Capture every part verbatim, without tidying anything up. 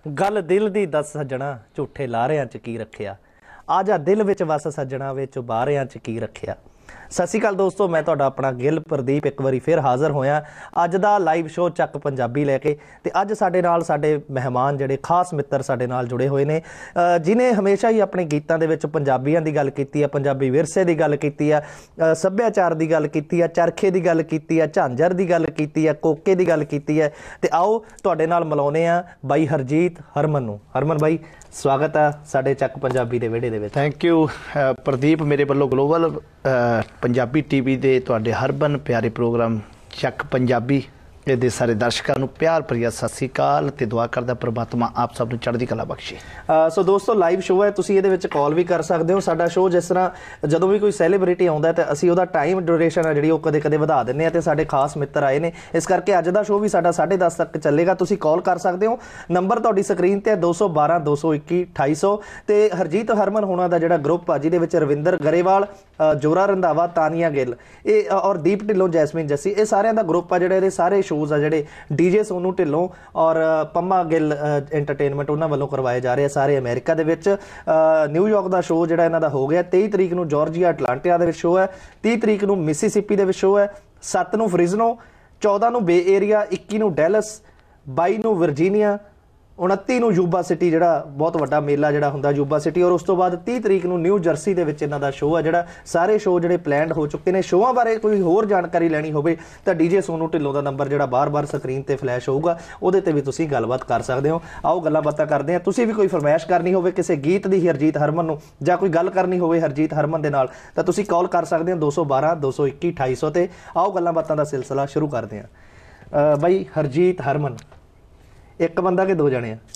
गल दिल दी दस सज्जणा झूठे लारियां च की रखिया आजा दिल विच वस सज्जणा विच बारियां च की रखिया। सत श्री अकाल दोस्तों, मैं तुहाडा अपना गिल प्रदीप एक बारी फिर हाज़र होया अज दा लाइव शो चक पंजाबी लैके। ते अज साडे नाल साडे मेहमान जिहड़े खास मित्र साडे नाल जुड़े हुए ने, जिन्हें हमेशा ही अपने गीतां दे विच पंजाबियां दी गल कीती है, पंजाबी विरसे दी गल कीती है, सभ्याचार दी गल कीती है, चरखे दी गल कीती है, झांझर दी गल कीती है, कोके दी गल कीती है। ते आओ तुहाडे नाल मिलाउने आ बाई हरजीत हरमन नूं। हरमन बाई स्वागत है साडे चक पंजाबी दे विहड़े दे विच। थैंक यू प्रदीप, मेरे वालों ग्लोबल पंजाबी टीवी दे तुहाडे हरमन प्यारे प्रोग्राम चक पंजाबी ਇਹਦੇ ਸਾਰੇ ਦਰਸ਼ਕਾਂ ਨੂੰ ਪਿਆਰ ਭਰੀ ਸਤਿ ਸ੍ਰੀ ਅਕਾਲ ਤੇ ਦੁਆ ਕਰਦਾ ਪ੍ਰਮਾਤਮਾ ਆਪ ਸਭ ਨੂੰ ਚੜ੍ਹਦੀ ਕਲਾ ਬਖਸ਼ੇ। ਸੋ ਦੋਸਤੋ, ਲਾਈਵ ਸ਼ੋਅ ਹੈ, ਤੁਸੀਂ ਇਹਦੇ ਵਿੱਚ ਕਾਲ ਵੀ ਕਰ ਸਕਦੇ ਹੋ। ਸਾਡਾ ਸ਼ੋਅ ਜਿਸ ਤਰ੍ਹਾਂ ਜਦੋਂ ਵੀ ਕੋਈ ਸੈਲੀਬ੍ਰਿਟੀ ਆਉਂਦਾ ਤਾਂ ਅਸੀਂ ਉਹਦਾ ਟਾਈਮ ਡਿਊਰੇਸ਼ਨ ਹੈ ਜਿਹੜੀ ਉਹ ਕਦੇ ਕਦੇ ਵਧਾ ਦਿੰਦੇ ਆ, ਤੇ ਸਾਡੇ ਖਾਸ ਮਿੱਤਰ ਆਏ ਨੇ ਇਸ ਕਰਕੇ ਅੱਜ ਦਾ ਸ਼ੋਅ ਵੀ ਸਾਡਾ ਸਾਢੇ ਦਸ ਤੱਕ ਚੱਲੇਗਾ। ਤੁਸੀਂ ਕਾਲ ਕਰ ਸਕਦੇ ਹੋ, ਨੰਬਰ ਤੁਹਾਡੀ ਸਕਰੀਨ ਤੇ ਦੋ ਸੌ ਬਾਰਾਂ ਦੋ ਸੌ ਇੱਕੀ ਅਠਾਈ ਸੌ। ਤੇ ਹਰਜੀਤ ਹਰਮਨ ਹੋਣਾ ਦਾ ਜਿਹੜਾ ਗਰੁੱਪ ਆ ਜਿਹਦੇ ਵਿੱਚ ਰਵਿੰਦਰ ਗਰੇਵਾਲ, ਜੋਰਾ ਰੰਧਾਵਾ, ਤਾਨੀਆ ਗਿੱਲ ਇਹ ਔਰ ਦੀਪ ਢਿੱਲੋਂ, ਜੈਸਮੀਨ ਜੱਸੀ, ਇਹ ਸਾਰਿਆਂ ਦਾ ਗਰੁੱਪ ਆ ਜਿਹੜਾ ਇਹਦੇ ਸਾਰੇ ਸ਼ੋਅਜ਼ ਆ ਜਿਹੜੇ ਡੀਜੇ ਸੋਨੂ ਢਿੱਲੋਂ ਔਰ ਪੰਮਾ ਗਿੱਲ ਐਂਟਰਟੇਨਮੈਂਟ ਉਹਨਾਂ ਵੱਲੋਂ ਕਰਵਾਏ ਜਾ ਰਹੇ ਆ ਸਾਰੇ ਅਮਰੀਕਾ ਦੇ ਵਿੱਚ। ਨਿਊਯਾਰਕ ਦਾ ਸ਼ੋਅ ਜਿਹੜਾ ਇਹਨਾਂ ਦਾ ਹੋ ਗਿਆ, ਤੇਈ ਤਰੀਕ ਨੂੰ ਜਾਰਜੀਆ ਅਟਲਾਂਟਾ ਦੇ ਵਿੱਚ ਸ਼ੋਅ ਹੈ, ਤੀਹ ਤਰੀਕ ਨੂੰ ਮਿਸੀਸਿਪੀ ਦੇ ਵਿੱਚ ਸ਼ੋਅ ਹੈ, ਸੱਤ ਨੂੰ ਫ੍ਰਿਜ਼ਨੋ, ਚੌਦਾਂ ਨੂੰ ਬੇ ਏਰੀਆ, ਇੱਕੀ ਨੂੰ ਡੈਲਸ, ਬਾਈ ਨੂੰ ਵਰਜੀਨੀਆ, ਉਨੱਤੀ ਨੂੰ ਯੂਬਾ ਸਿਟੀ ਜਿਹੜਾ ਬਹੁਤ ਵੱਡਾ ਮੇਲਾ ਜਿਹੜਾ ਹੁੰਦਾ ਯੂਬਾ ਸਿਟੀ, ਔਰ ਉਸ ਤੋਂ ਬਾਅਦ ਤੀਹ ਤਰੀਕ ਨੂੰ ਨਿਊ ਜਰਸੀ ਦੇ ਵਿੱਚ ਇਹਨਾਂ ਦਾ ਸ਼ੋਅ ਹੈ। ਜਿਹੜਾ ਸਾਰੇ ਸ਼ੋਅ ਜਿਹੜੇ ਪਲੈਨਡ ਹੋ ਚੁੱਕੇ ਨੇ। ਸ਼ੋਅਾਂ ਬਾਰੇ ਕੋਈ ਹੋਰ ਜਾਣਕਾਰੀ ਲੈਣੀ ਹੋਵੇ ਤਾਂ ਡੀਜੇ ਸੋਨੂ ਢਿੱਲੋਂ ਦਾ ਨੰਬਰ ਜਿਹੜਾ ਬਾਰ-ਬਾਰ ਸਕਰੀਨ ਤੇ ਫਲੈਸ਼ ਹੋਊਗਾ ਉਹਦੇ ਤੇ ਵੀ ਤੁਸੀਂ ਗੱਲਬਾਤ ਕਰ ਸਕਦੇ ਹੋ। ਆਓ ਗੱਲਾਂ ਬਾਤਾਂ ਕਰਦੇ ਹਾਂ। ਤੁਸੀਂ ਵੀ ਕੋਈ ਫਰਮਾਇਸ਼ ਕਰਨੀ ਹੋਵੇ ਕਿਸੇ ਗੀਤ ਦੀ ਹਰਜੀਤ ਹਰਮਨ ਨੂੰ, ਜਾਂ ਕੋਈ ਗੱਲ ਕਰਨੀ ਹੋਵੇ ਹਰਜੀਤ ਹਰਮਨ ਦੇ ਨਾਲ, ਤਾਂ ਤੁਸੀਂ ਕਾਲ ਕਰ ਸਕਦੇ ਹੋ ਦੋ ਸੌ ਬਾਰਾਂ ਦੋ ਸੌ ਇੱਕੀ ਅਠਾਈ ਸੌ ਤੇ। ਆਓ ਗੱਲਾਂ ਬਾਤਾਂ ਦਾ ਸਿਲਸਿਲਾ ਸ਼ੁਰੂ ਕਰਦੇ ਹਾਂ। ਬਾਈ ਹਰਜੀਤ ਹਰਮਨ ਇੱਕ ਬੰਦਾ ਕਿ ਦੋ ਜਣੇ ਆ?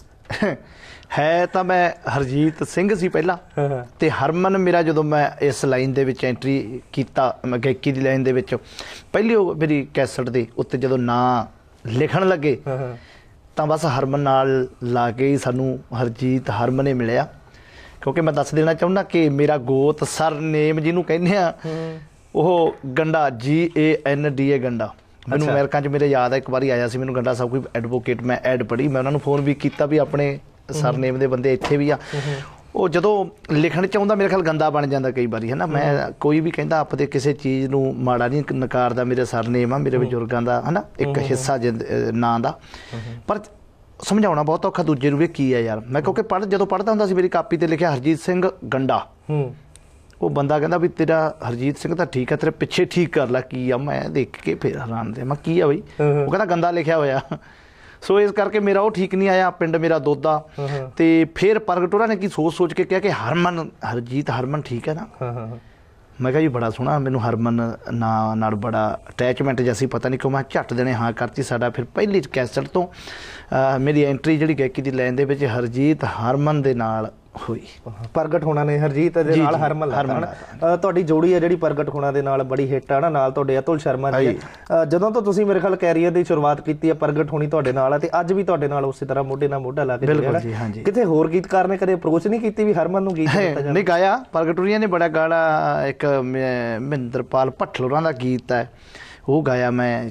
ਹੈ ਤਾਂ ਮੈਂ ਹਰਜੀਤ ਸਿੰਘ ਸੀ ਪਹਿਲਾਂ, ਤੇ ਹਰਮਨ ਮੇਰਾ ਜਦੋਂ ਮੈਂ ਇਸ ਲਾਈਨ ਦੇ ਵਿੱਚ ਐਂਟਰੀ ਕੀਤਾ, ਮੈਂ ਗਾਇਕੀ ਦੀ ਲਾਈਨ ਦੇ ਵਿੱਚ ਪਹਿਲੀ ਉਹ ਮੇਰੀ ਕੈਸਟ ਦੇ ਉੱਤੇ ਜਦੋਂ ਨਾਂ ਲਿਖਣ ਲੱਗੇ ਤਾਂ ਬਸ ਹਰਮਨ ਨਾਲ ਲਾ ਕੇ ਹੀ ਸਾਨੂੰ ਹਰਜੀਤ ਹਰਮਨ ਨੇ ਮਿਲਿਆ। ਕਿਉਂਕਿ ਮੈਂ ਦੱਸ ਦੇਣਾ ਚਾਹੁੰਦਾ ਕਿ ਮੇਰਾ ਗੋਤ ਸਰ ਨੇਮ ਜਿਹਨੂੰ ਕਹਿੰਦੇ ਆ ਉਹ ਗੰਡਾ, ਜੀ ਏ ਐਨ ਡੀ ਏ ਗੰਡਾ। ਮੈਨੂੰ ਅਮਰੀਕਾ 'ਚ ਮੇਰੇ ਯਾਦ ਆ ਇੱਕ ਵਾਰੀ ਆਇਆ ਸੀ ਮੈਨੂੰ ਗੰਡਾ ਸਾਹਿਬ ਕੋਈ ਐਡਵੋਕੇਟ, ਮੈਂ ਐਡ ਪੜ੍ਹੀ, ਮੈਂ ਉਹਨਾਂ ਨੂੰ ਫੋਨ ਵੀ ਕੀਤਾ ਵੀ ਆਪਣੇ ਸਰਨੇਮ ਦੇ ਬੰਦੇ ਇੱਥੇ ਵੀ ਆ। ਉਹ ਜਦੋਂ ਲਿਖਣ 'ਚ ਆਉਂਦਾ ਮੇਰੇ ਖਿਆਲ ਗੰਦਾ ਬਣ ਜਾਂਦਾ ਕਈ ਵਾਰੀ, ਹੈ ਨਾ। ਮੈਂ ਕੋਈ ਵੀ ਕਹਿੰਦਾ ਆਪਦੇ ਕਿਸੇ ਚੀਜ਼ ਨੂੰ ਮਾੜਾ ਨਹੀਂ ਨਕਾਰਦਾ, ਮੇਰੇ ਸਰਨੇਮ ਆ, ਮੇਰੇ ਬਜ਼ੁਰਗਾਂ ਦਾ ਹੈ ਨਾ ਇੱਕ ਹਿੱਸਾ ਜਿੰਦ ਨਾਂ ਦਾ। ਪਰ ਸਮਝਾਉਣਾ ਬਹੁਤ ਔਖਾ ਦੂਜੇ ਨੂੰ ਵੀ ਕੀ ਆ ਯਾਰ। ਮੈਂ ਕਿਉਂਕਿ ਪੜ੍ਹ ਜਦੋਂ ਪੜ੍ਹਦਾ ਹੁੰਦਾ ਸੀ ਮੇਰੀ ਕਾਪੀ 'ਤੇ ਲਿਖਿਆ ਹਰਜੀਤ ਸਿੰਘ ਗੰਡਾ, ਉਹ ਬੰਦਾ ਕਹਿੰਦਾ ਵੀ ਤੇਰਾ ਹਰਜੀਤ ਸਿੰਘ ਤਾਂ ਠੀਕ ਆ, ਤੇਰੇ ਪਿੱਛੇ ਠੀਕ ਕਰ ਲੈ ਕੀ ਆ। ਮੈਂ ਦੇਖ ਕੇ ਫਿਰ ਹੈਰਾਨ ਦੇ, ਮੈਂ ਕੀ ਆ ਬਈ? ਉਹ ਕਹਿੰਦਾ ਗੰਦਾ ਲਿਖਿਆ ਹੋਇਆ। ਸੋ ਇਸ ਕਰਕੇ ਮੇਰਾ ਉਹ ਠੀਕ ਨਹੀਂ ਆਇਆ। ਪਿੰਡ ਮੇਰਾ ਦੋਦਾ, ਤੇ ਫਿਰ ਪ੍ਰਗਟ ਉਹਨਾਂ ਨੇ ਕੀ ਸੋਚ ਸੋਚ ਕੇ ਕਿਹਾ ਕਿ ਹਰਮਨ, ਹਰਜੀਤ ਹਰਮਨ ਠੀਕ ਹੈ ਨਾ। ਮੈਂ ਕਿਹਾ ਜੀ ਬੜਾ ਸੋਹਣਾ, ਮੈਨੂੰ ਹਰਮਨ ਨਾਂ ਨਾਲ ਬੜਾ ਅਟੈਚਮੈਂਟ ਜੈਸੀ ਪਤਾ ਨਹੀਂ ਕਿਉਂ ਮੈਂ ਝੱਟ ਦੇਣੇ ਹਾਂ ਕਰਤੀ। ਸਾਡਾ ਫਿਰ ਪਹਿਲੀ ਕੈਸਟ ਤੋਂ ਮੇਰੀ ਐਂਟਰੀ ਜਿਹੜੀ ਗਾਇਕੀ ਦੀ ਲਾਈਨ ਦੇ ਵਿੱਚ ਹਰਜੀਤ ਹਰਮਨ ਦੇ ਨਾਲ ਹੋਈ। ਪ੍ਰਗਟ ਹੋਣਾ ਨੇ ਹਰਜੀਤ ਦੇ ਨਾਲ ਹਰਮਨ ਹਰਮਨ ਤੁਹਾਡੀ ਜੋੜੀ ਹੈ ਜਿਹੜੀ ਪ੍ਰਗਟ ਹੋਣਾ ਦੇ ਨਾਲ ਬੜੀ ਹਿੱਟ ਆ ਨਾ, ਨਾਲ ਤੁਹਾਡੇ ਅਤੁਲ ਸ਼ਰਮਾ ਜੀ। ਜਦੋਂ ਤੋਂ ਤੁਸੀਂ ਮੇਰੇ ਖਿਆਲ ਕੈਰੀਅਰ ਦੀ ਸ਼ੁਰੂਆਤ ਕੀਤੀ ਹੈ ਪ੍ਰਗਟ ਹੋਣੀ ਤੁਹਾਡੇ ਨਾਲ ਹੈ, ਤੇ ਅੱਜ ਵੀ ਤੁਹਾਡੇ ਨਾਲ ਉਸੇ ਤਰ੍ਹਾਂ ਮੋਢੇ ਨਾਲ ਮੋਢਾ ਲਾ ਕੇ ਚੱਲਿਆ। ਕਿਤੇ ਹੋਰ ਗੀਤਕਾਰ ਨੇ ਕਦੇ ਅਪਰੋਚ ਨਹੀਂ ਕੀਤੀ ਵੀ ਹਰਮਨ ਨੂੰ ਗੀਤ ਨਹੀਂ ਗਾਇਆ? ਪ੍ਰਗਟ ਹੋਣੀਆਂ ਨੇ ਬੜਾ ਗਾਣਾ, ਇੱਕ ਮਹਿੰਦਰਪਾਲ ਭੱਠਲ ਹੋਰਾਂ ਦਾ ਗੀਤ ਹੈ ਉਹ ਗਾਇਆ ਮੈਂ,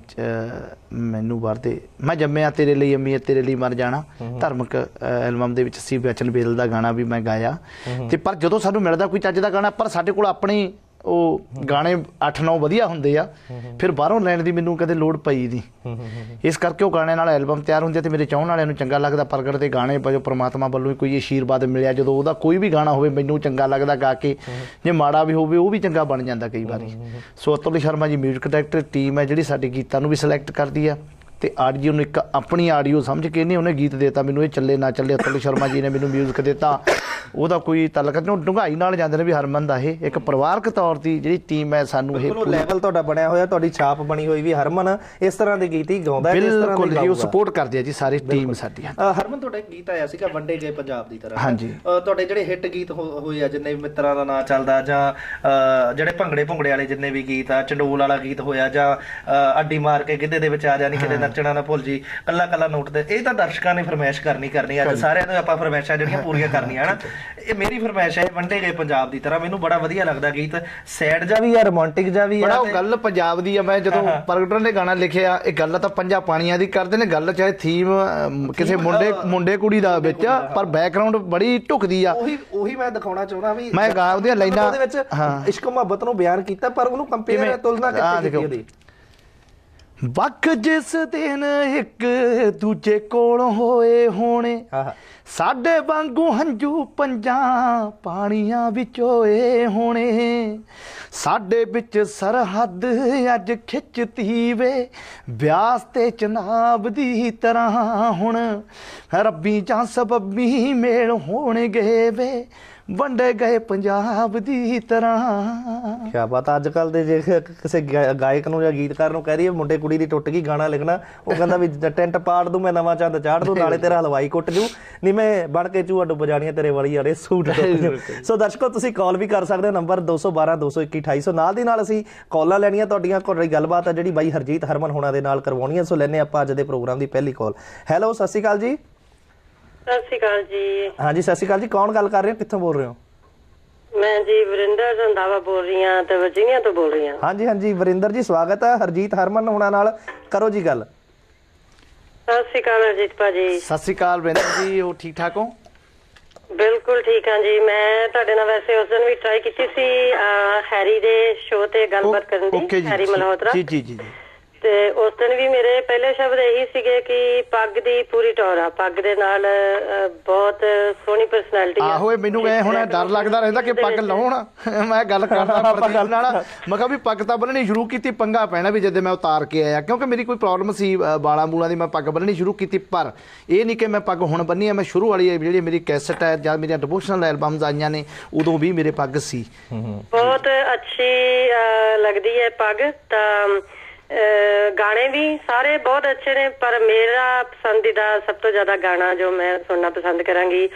ਮੈਨੂੰ ਵਰਦੇ ਮੈਂ ਜੰਮਿਆ ਤੇਰੇ ਲਈ ਅੰਮੀਏ ਤੇਰੇ ਲਈ ਮਰ ਜਾਣਾ, ਧਾਰਮਿਕ ਐਲਬਮ ਦੇ ਵਿੱਚ ਸੀ ਬਚਨ ਬੇਲ ਦਾ ਗਾਣਾ ਵੀ ਮੈਂ ਗਾਇਆ। ਤੇ ਪਰ ਜਦੋਂ ਸਾਨੂੰ ਮਿਲਦਾ ਕੋਈ ਚੱਜ ਦਾ ਗਾਣਾ, ਪਰ ਸਾਡੇ ਕੋਲ ਆਪਣੀ ਉਹ ਗਾਣੇ ਅੱਠ ਨੌ ਵਧੀਆ ਹੁੰਦੇ ਆ, ਫਿਰ ਬਾਹਰੋਂ ਲੈਣ ਦੀ ਮੈਨੂੰ ਕਦੇ ਲੋੜ ਪਈ ਨਹੀਂ। ਇਸ ਕਰਕੇ ਉਹ ਗਾਣਿਆਂ ਨਾਲ ਐਲਬਮ ਤਿਆਰ ਹੁੰਦੀ ਹੈ ਤੇ ਮੇਰੇ ਚਾਹੁਣ ਵਾਲਿਆਂ ਨੂੰ ਚੰਗਾ ਲੱਗਦਾ। ਪ੍ਰਗਟ ਦੇ ਗਾਣੇ ਵਜੋਂ ਪ੍ਰਮਾਤਮਾ ਵੱਲੋਂ ਕੋਈ ਅਸ਼ੀਰਵਾਦ ਮਿਲਿਆ, ਜਦੋਂ ਉਹਦਾ ਕੋਈ ਵੀ ਗਾਣਾ ਹੋਵੇ ਮੈਨੂੰ ਚੰਗਾ ਲੱਗਦਾ ਗਾ ਕੇ, ਜੇ ਮਾੜਾ ਵੀ ਹੋਵੇ ਉਹ ਵੀ ਚੰਗਾ ਬਣ ਜਾਂਦਾ ਕਈ ਵਾਰੀ। ਸੋ Atul Sharma ji music director team ਹੈ ਜਿਹੜੀ ਸਾਡੀ ਗੀਤਾਂ ਨੂੰ ਵੀ ਸਿਲੈਕਟ ਕਰਦੀ ਆ, ਤੇ ਆਡੀਓ ਨੂੰ ਇੱਕ ਆਪਣੀ ਆਡੀਓ ਸਮਝ ਕੇ ਨਹੀਂ ਉਹਨੇ ਗੀਤ ਦੇਤਾ ਮੈਨੂੰ, ਇਹ ਚੱਲੇ ਨਾ ਚੱਲੇ ਅਤੁਲ ਸ਼ਰਮਾ ਜੀ ਨੇ ਮੈਨੂੰ ਮਿਊਜ਼ਿਕ ਦਿੱਤਾ, ਉਹਦਾ ਕੋਈ ਤਾਲੁਕ ਨਹੀਂ। ਉਹ ਡੂੰਘਾਈ ਨਾਲ ਜਾਂਦੇ ਨੇ ਵੀ ਹਰਮਨ ਦਾ ਇਹ ਇੱਕ ਪਰਿਵਾਰਕ ਤੌਰ ਦੀ ਜਿਹੜੀ ਟੀਮ ਹੈ ਸਾਨੂੰ ਇਹ ਲੈਵਲ ਤੁਹਾਡਾ ਬਣਿਆ ਹੋਇਆ, ਤੁਹਾਡੀ ਛਾਪ ਬਣੀ ਹੋਈ ਵੀ ਹਰਮਨ ਇਸ ਤਰ੍ਹਾਂ ਦੇ ਗੀਤ ਹੀ ਗਾਉਂਦਾ। ਬਿਲਕੁਲ ਜੀ, ਉਹ ਸਪੋਰਟ ਕਰਦੇ ਆ ਜੀ ਸਾਰੀ ਟੀਮ ਸਾਡੀ। ਹਰਮਨ ਤੁਹਾਡਾ ਇੱਕ ਗੀਤ ਆਇਆ ਸੀਗਾ ਵੰਡੇ ਗਏ ਪੰਜਾਬ ਦੀ ਤਰ੍ਹਾਂ, ਹਾਂਜੀ। ਤੁਹਾਡੇ ਜਿਹੜੇ ਹਿੱਟ ਗੀਤ ਹੋਏ ਆ ਜਿੰਨੇ ਵੀ ਮਿੱਤਰਾਂ ਦਾ ਨਾਂ ਚੱਲਦਾ, ਜਾਂ ਜਿਹੜੇ ਭੰਗੜੇ ਭੁੰਗੜੇ ਵਾਲੇ ਜਿੰਨੇ ਵੀ ਗੀਤ ਆ, ਚੰਡੋਲ ਵਾਲਾ ਗੀਤ ਹੋਇਆ, ਜਾਂ ਅੱਡੀ ਮਾਰ ਕੇ ਗਿੱਧੇ ਦੇ ਵਿੱਚ ਆ ਜਾਣੀ ਕਿਤੇ ਨੱਚਣਾ ਨਾ ਭੁੱਲ ਜੀ, ਕੱਲਾ ਕੱਲਾ ਨੋਟ ਤੇ। ਇਹ ਤਾਂ ਦਰਸ਼ਕਾਂ ਨੇ ਫਰਮਾਇਸ਼ ਕਰਨੀ ਕਰਨੀ ਅੱਜ ਸਾਰਿਆਂ ਨੂੰ ਆਪਾਂ ਫਰਮਾਇਸ਼ਾਂ ਜਿਹੜੀਆਂ ਪੂਰੀਆਂ ਕਰਨੀਆਂ ਹਨ। ਇਹ ਮੇਰੀ ਫਰਮਾਇਸ਼ ਹੈ, ਵੰਡੇ ਗਏ ਪੰਜਾਬ ਦੀ ਤਰ੍ਹਾਂ। ਮੈਨੂੰ ਬੜਾ ਵਧੀਆ ਲੱਗਦਾ ਗੀਤ, ਸੈਡ ਜਾ ਵੀ ਆ, ਰੋਮਾਂਟਿਕ ਜਾ ਵੀ ਆ। ਬੜਾ ਉਹ ਗੱਲ ਪੰਜਾਬ ਦੀ ਆ। ਮੈਂ ਜਦੋਂ ਪ੍ਰਗਟਨ ਨੇ ਗਾਣਾ ਲਿਖਿਆ, ਇਹ ਗੱਲ ਤਾਂ ਪੰਜਾਂ ਪਾਣੀਆਂ ਦੀ ਕਰਦੇ ਨੇ ਗੱਲ, ਚਾਹੇ ਥੀਮ ਕਿਸੇ ਮੁੰਡੇ ਮੁੰਡੇ ਕੁੜੀ ਦਾ ਵਿੱਚ, ਪਰ ਬੈਕਗ੍ਰਾਉਂਡ ਬੜੀ ਢੁਕਦੀ ਆ। ਉਹੀ ਉਹੀ ਮੈਂ ਦਿਖਾਉਣਾ ਚਾਹੁੰਦਾ ਵੀ ਮੈਂ ਗਾ ਉਹਦੀਆਂ ਲਾਈਨਾਂ ਉਹਦੇ ਵਿੱਚ ਇਸ਼ਕ ਮੁਹੱਬਤ ਨੂੰ ਬਿਆਨ ਕੀਤਾ, ਪਰ ਉਹਨੂੰ ਕੰਪੇਅਰ ਤੁਲਨਾ ਕਿੱਥੇ ਕੀਤੀ ਉਹਦੀ। ਵੱਖ ਜਿਸ ਦਿਨ ਇੱਕ ਦੂਜੇ ਕੋਲ ਹੋਏ ਹੋਣੇ, ਸਾਡੇ ਵਾਂਗੂ ਹੰਝੂ ਪੰਜਾਂ ਪਾਣੀਆਂ ਵਿੱਚ ਹੋਏ ਹੋਣੇ, ਸਾਡੇ ਵਿੱਚ ਸਰਹੱਦ ਅੱਜ ਖਿੱਚਤੀ ਵੇ ਬਿਆਸ ਤੇ ਚਨਾਬ ਦੀ ਤਰ੍ਹਾਂ। ਹੁਣ ਰੱਬੀ ਜਾਂ ਸਬੱਬੀ ਮੇਲ ਹੋਣਗੇ ਵੇ ਵੰਡੇ ਗਏ ਪੰਜਾਬ ਦੀ ਤਰ੍ਹਾਂ। ਕਿਆ ਬਾਤ। ਅੱਜ ਕੱਲ ਦੇ ਜੇ ਕਿਸੇ ਗਾਇਕ ਨੂੰ ਜਾਂ ਗੀਤਕਾਰ ਨੂੰ ਕਹਿ ਦਈਏ ਮੁੰਡੇ ਕੁੜੀ ਦੀ ਟੁੱਟ ਗਈ, ਗਾਣਾ ਲਿਖਣਾ, ਉਹ ਕਹਿੰਦਾ ਵੀ ਟੈਂਟ ਪਾੜ ਦੂੰ ਮੈਂ, ਨਵਾਂ ਚੰਦ ਚਾੜ ਦੂੰ, ਨਾਲੇ ਤੇਰਾ ਹਲਵਾਈ ਕੁੱਟ ਜੂ, ਨਹੀਂ ਮੈਂ ਬਣ ਕੇ ਚੂਹਾ ਡੁੱਬ ਜਾਣੀਆਂ ਤੇਰੇ ਵਾਲੀ ਵਾਲੇ ਸੂਟ। ਸੋ ਦਰਸ਼ਕੋ ਤੁਸੀਂ ਕਾਲ ਵੀ ਕਰ ਸਕਦੇ ਹੋ, ਨੰਬਰ ਦੋ ਸੌ ਬਾਰਾਂ ਦੋ ਸੌ ਇੱਕੀ ਅਠਾਈ ਸੌ। ਨਾਲ ਦੀ ਨਾਲ ਅਸੀਂ ਕਾਲਾਂ ਲੈਣੀਆਂ ਤੁਹਾਡੀਆਂ, ਤੁਹਾਡੀ ਗੱਲਬਾਤ ਆ ਜਿਹੜੀ ਬਾਈ ਹਰਜੀਤ ਹਰਮਨ ਹੋਣਾ ਦੇ ਨਾਲ ਕਰਵਾਉਣੀ ਹੈ। ਸੋ ਲੈਣੇ ਆਪਾਂ ਅੱਜ ਦੇ ਪ੍ਰੋਗਰਾਮ ਦੀ ਪਹਿਲੀ ਕਾਲ। ਹੈਲੋ, ਸਤਿ ਸ਼੍ਰੀ ਅਕਾਲ ਜੀ। ਸਤਿ ਸ਼੍ਰੀ ਅਕਾਲ ਜੀ। ਹਾਂਜੀ ਸਤਿ ਸ਼੍ਰੀ ਅਕਾਲ ਜੀ। ਕੌਣ ਗੱਲ ਕਰ ਰਹੇ ਹੋ, ਕਿੱਥੋਂ ਬੋਲ ਰਹੇ ਹੋ? ਮੈਂ ਜੀ ਵਰਿੰਦਰ ਰੰਧਾਵਾ ਬੋਲ ਰਹੀ ਹਾਂ ਤੇ ਵਰਜੀਨੀਆ ਤੋਂ ਬੋਲ ਰਹੀ ਹਾਂ। ਹਾਂਜੀ ਹਾਂਜੀ ਵਰਿੰਦਰ ਜੀ, ਸਵਾਗਤ ਹੈ ਹਰਜੀਤ ਹਰਮਨ ਹੋਣਾ ਨਾਲ, ਕਰੋ ਜੀ ਗੱਲ। ਸਤਿ ਸ਼੍ਰੀ ਅਕਾਲ ਹਰਜੀਤ ਭਾਜੀ। ਸਤਿ ਸ਼੍ਰੀ ਅਕਾਲ ਵਰਿੰਦਰ ਜੀ, ਉਹ ਠੀਕ ਠਾਕ ਹੋ? ਬਿਲਕੁਲ ਠੀਕ ਹਾਂ ਜੀ। ਮੈਂ ਤੁਹਾਡੇ ਨਾਲ ਵੈਸੇ ਉਸ ਦਿਨ ਵੀ ਟਰਾਈ ਕੀਤੀ ਸੀ ਹੈਰੀ ਦੇ ਸ਼ੋਅ ਤੇ ਗੱਲਬਾਤ ਕਰਨ ਦੀ, ਹੈਰੀ ਮਲਹੋਤਰਾ ਜੀ ਜੀ ਜੀ। ਤੇ ਉਸ ਦਿਨ ਵੀ ਮੇਰੇ ਪਹਿਲੇ ਸ਼ਬਦ ਇਹੀ ਸੀਗੇ ਕਿ ਪੱਗ ਦੀ ਪੂਰੀ ਟੌਰ ਆ, ਪੱਗ ਦੇ ਨਾਲ ਬਹੁਤ ਸੋਹਣੀ ਪਰਸਨੈਲਿਟੀ ਆ। ਆਹੋ, ਮੈਨੂੰ ਐ ਹੁਣ ਡਰ ਲੱਗਦਾ ਰਹਿੰਦਾ ਕਿ ਪੱਗ ਲਾਉਣ। ਮੈਂ ਗੱਲ ਕਰਦਾ ਪ੍ਰਦੀਪ ਨਾਲ, ਮੈਂ ਕਿਹਾ ਵੀ ਪੱਗ ਤਾਂ ਬੰਨਣੀ ਸ਼ੁਰੂ ਕੀਤੀ, ਪੰਗਾ ਪੈਣਾ ਵੀ ਜਦੋਂ ਮੈਂ ਉਤਾਰ ਕੇ ਆਇਆ, ਕਿਉਂਕਿ ਮੇਰੀ ਕੋਈ ਪ੍ਰੋਬਲਮ ਸੀ ਬਾਲਾਂ ਬੂਲਾਂ ਦੀ। ਮੈਂ ਪੱਗ ਬੰਨਣੀ ਸ਼ੁਰੂ ਕੀਤੀ, ਪਰ ਇਹ ਨਹੀਂ ਕਿ ਮੈਂ ਪੱਗ ਹੁਣ ਬੰਨੀ ਆ। ਮੈਂ ਸ਼ੁਰੂ ਵਾਲੀ ਜਿਹੜੀ ਮੇਰੀ ਕੈਸਟ ਹੈ ਜਾਂ ਮੇਰੀਆਂ ਡਿਵੋਸ਼ਨਲ ਐਲਬਮਸ ਆਈਆਂ ਨੇ, ਉਦੋਂ ਵੀ ਮੇਰੇ ਪੱਗ ਸੀ। ਬਹੁਤ ਅੱਛੀ ਲੱਗਦੀ ਹੈ ਪੱਗ। ਤਾਂ ਗਾਣੇ ਵੀ ਸਾਰੇ ਬਹੁਤ ਅੱਛੇ ਨੇ, ਪਰ ਮੇਰਾ ਪਸੰਦੀਦਾ ਸਭ ਤੋਂ ਜ਼ਿਆਦਾ ਗਾਣਾ ਜੋ ਮੈਂ ਸੁਣਨਾ ਪਸੰਦ ਕਰਾਂਗੀ,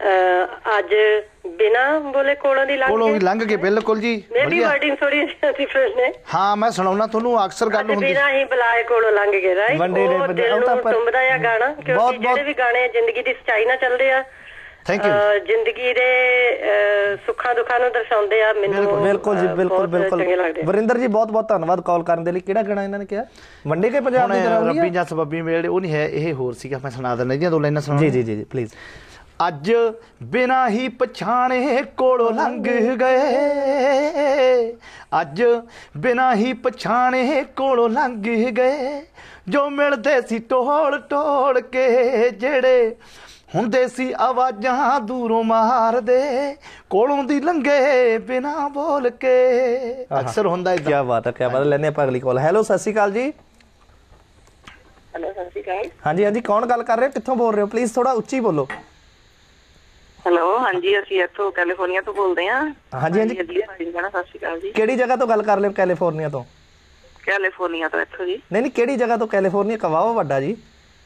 ਅੱਜ ਬਿਨਾਂ ਬੋਲੇ ਕੋਲੋਂ ਦੀ ਲੰਘ ਲੰਘ ਕੇ। ਬਿਲਕੁਲ ਜੀ, ਮੇਰੀ ਵਰਡਿੰਗ ਥੋੜੀ ਡਿਫਰੈਂਟ ਨੇ। ਹਾਂ ਮੈਂ ਸੁਣਾਉਣਾ ਤੁਹਾਨੂੰ, ਅਕਸਰ ਗੱਲ ਹੁੰਦੀ ਬਿਨਾਂ ਹੀ ਬੁਲਾਏ ਕੋਲੋਂ ਲੰਘ ਕੇ, ਰਾਈਟ। ਉਹ ਦਿਲ ਨੂੰ ਟੁੰਬਦਾ ਆ ਗਾਣਾ, ਕਿਉਂਕਿ ਜਿਹੜੇ ਵੀ ਗਾਣੇ ਜ਼ਿੰਦਗੀ ਦੀ ਸੱਚਾਈ ਨਾਲ ਚੱਲਦੇ ਆ, ਜ਼ਿੰਦਗੀ ਦੇ ਸੁੱਖਾਂ ਦੁੱਖਾਂ ਨੂੰ ਦਰਸਾਉਂਦੇ ਆ, ਮੈਨੂੰ ਬਿਲਕੁਲ ਜੀ ਬਿਲਕੁਲ ਬਿਲਕੁਲ। ਵਰਿੰਦਰ ਜੀ ਬਹੁਤ ਬਹੁਤ ਧੰਨਵਾਦ ਕਾਲ ਕਰਨ ਦੇ ਲਈ। ਕਿਹੜਾ ਗਾਣਾ ਇਹਨਾਂ ਨੇ ਕਿਹਾ? ਵੰਡੇ ਕੇ ਪੰਜਾਬ ਦੀ ਤਰ੍ਹਾਂ ਰੱਬੀ ਜਾਂ ਸਬੱਬੀ ਮੇਲ, ਉਹ ਨਹੀਂ ਹੈ, ਇਹ ਹੋਰ ਸੀਗਾ। ਮੈਂ ਸੁਣਾ ਦਿੰਦਾ ਜੀ, ਦੋ ਲਾਈਨਾਂ ਸੁਣਾ। ਜੀ ਜੀ ਜੀ ਪਲੀਜ਼। ਅੱਜ ਬਿਨਾਂ ਹੀ ਪਛਾਣੇ ਕੋਲੋਂ ਲੰਘ ਗਏ, ਅੱਜ ਬਿਨਾਂ ਹੀ ਪਛਾਣੇ ਕੋਲੋਂ ਲੰਘ ਗਏ, ਜੋ ਮਿਲਦੇ ਸੀ ਟੋਲ ਟੋਲ ਕੇ, ਜਿਹੜੇ ਹੁੰਦੇ ਸੀ ਆਵਾਜ਼ਾਂ ਦੂਰੋਂ ਮਾਰਦੇ, ਕੋਲੋਂ ਦੀ ਲੰਘੇ ਬਿਨਾਂ ਬੋਲ ਕੇ। ਅਕਸਰ ਹੁੰਦਾ ਹੈ। ਕੀ ਬਾਤ ਹੈ, ਕੀ ਬਾਤ ਹੈ। ਲੈਣੇ ਆਪਾਂ ਅਗਲੀ ਕਾਲ। ਹੈਲੋ, ਸਤਿ ਸ਼੍ਰੀ ਅਕਾਲ ਜੀ। ਹੈਲੋ, ਸਤਿ ਸ਼੍ਰੀ ਅਕਾਲ। ਹਾਂਜੀ ਹਾਂਜੀ, ਕੌਣ ਗੱਲ ਕਰ ਰਹੇ ਹੋ, ਕਿੱਥੋਂ ਬੋਲ ਰਹੇ ਹੋ? ਪਲੀਜ਼ ਥੋੜਾ ਉੱਚੀ ਬੋਲੋ। ਹੈਲੋ, ਹਾਂਜੀ ਅਸੀਂ ਇੱਥੋਂ ਕੈਲੀਫੋਰਨੀਆ ਤੋਂ ਬੋਲਦੇ ਹਾਂ। ਹਾਂਜੀ ਹਾਂਜੀ, ਸਤਿ ਸ਼੍ਰੀ ਅਕਾਲ ਜੀ। ਕਿਹੜੀ ਜਗ੍ਹਾ ਤੋਂ ਗੱਲ ਕਰ ਰਹੇ ਹੋ? ਕੈਲੀਫੋਰਨੀਆ ਤੋਂ? ਕੈਲੀਫੋਰਨੀਆ ਤੋਂ ਇੱਥੋਂ ਜੀ। ਨਹੀਂ ਨਹੀਂ, ਕਿਹੜੀ ਜਗ੍ਹਾ ਤੋਂ? ਕੈਲੀਫੋਰਨੀਆ ਕਵਾਵਾ ਵੱਡਾ ਜੀ।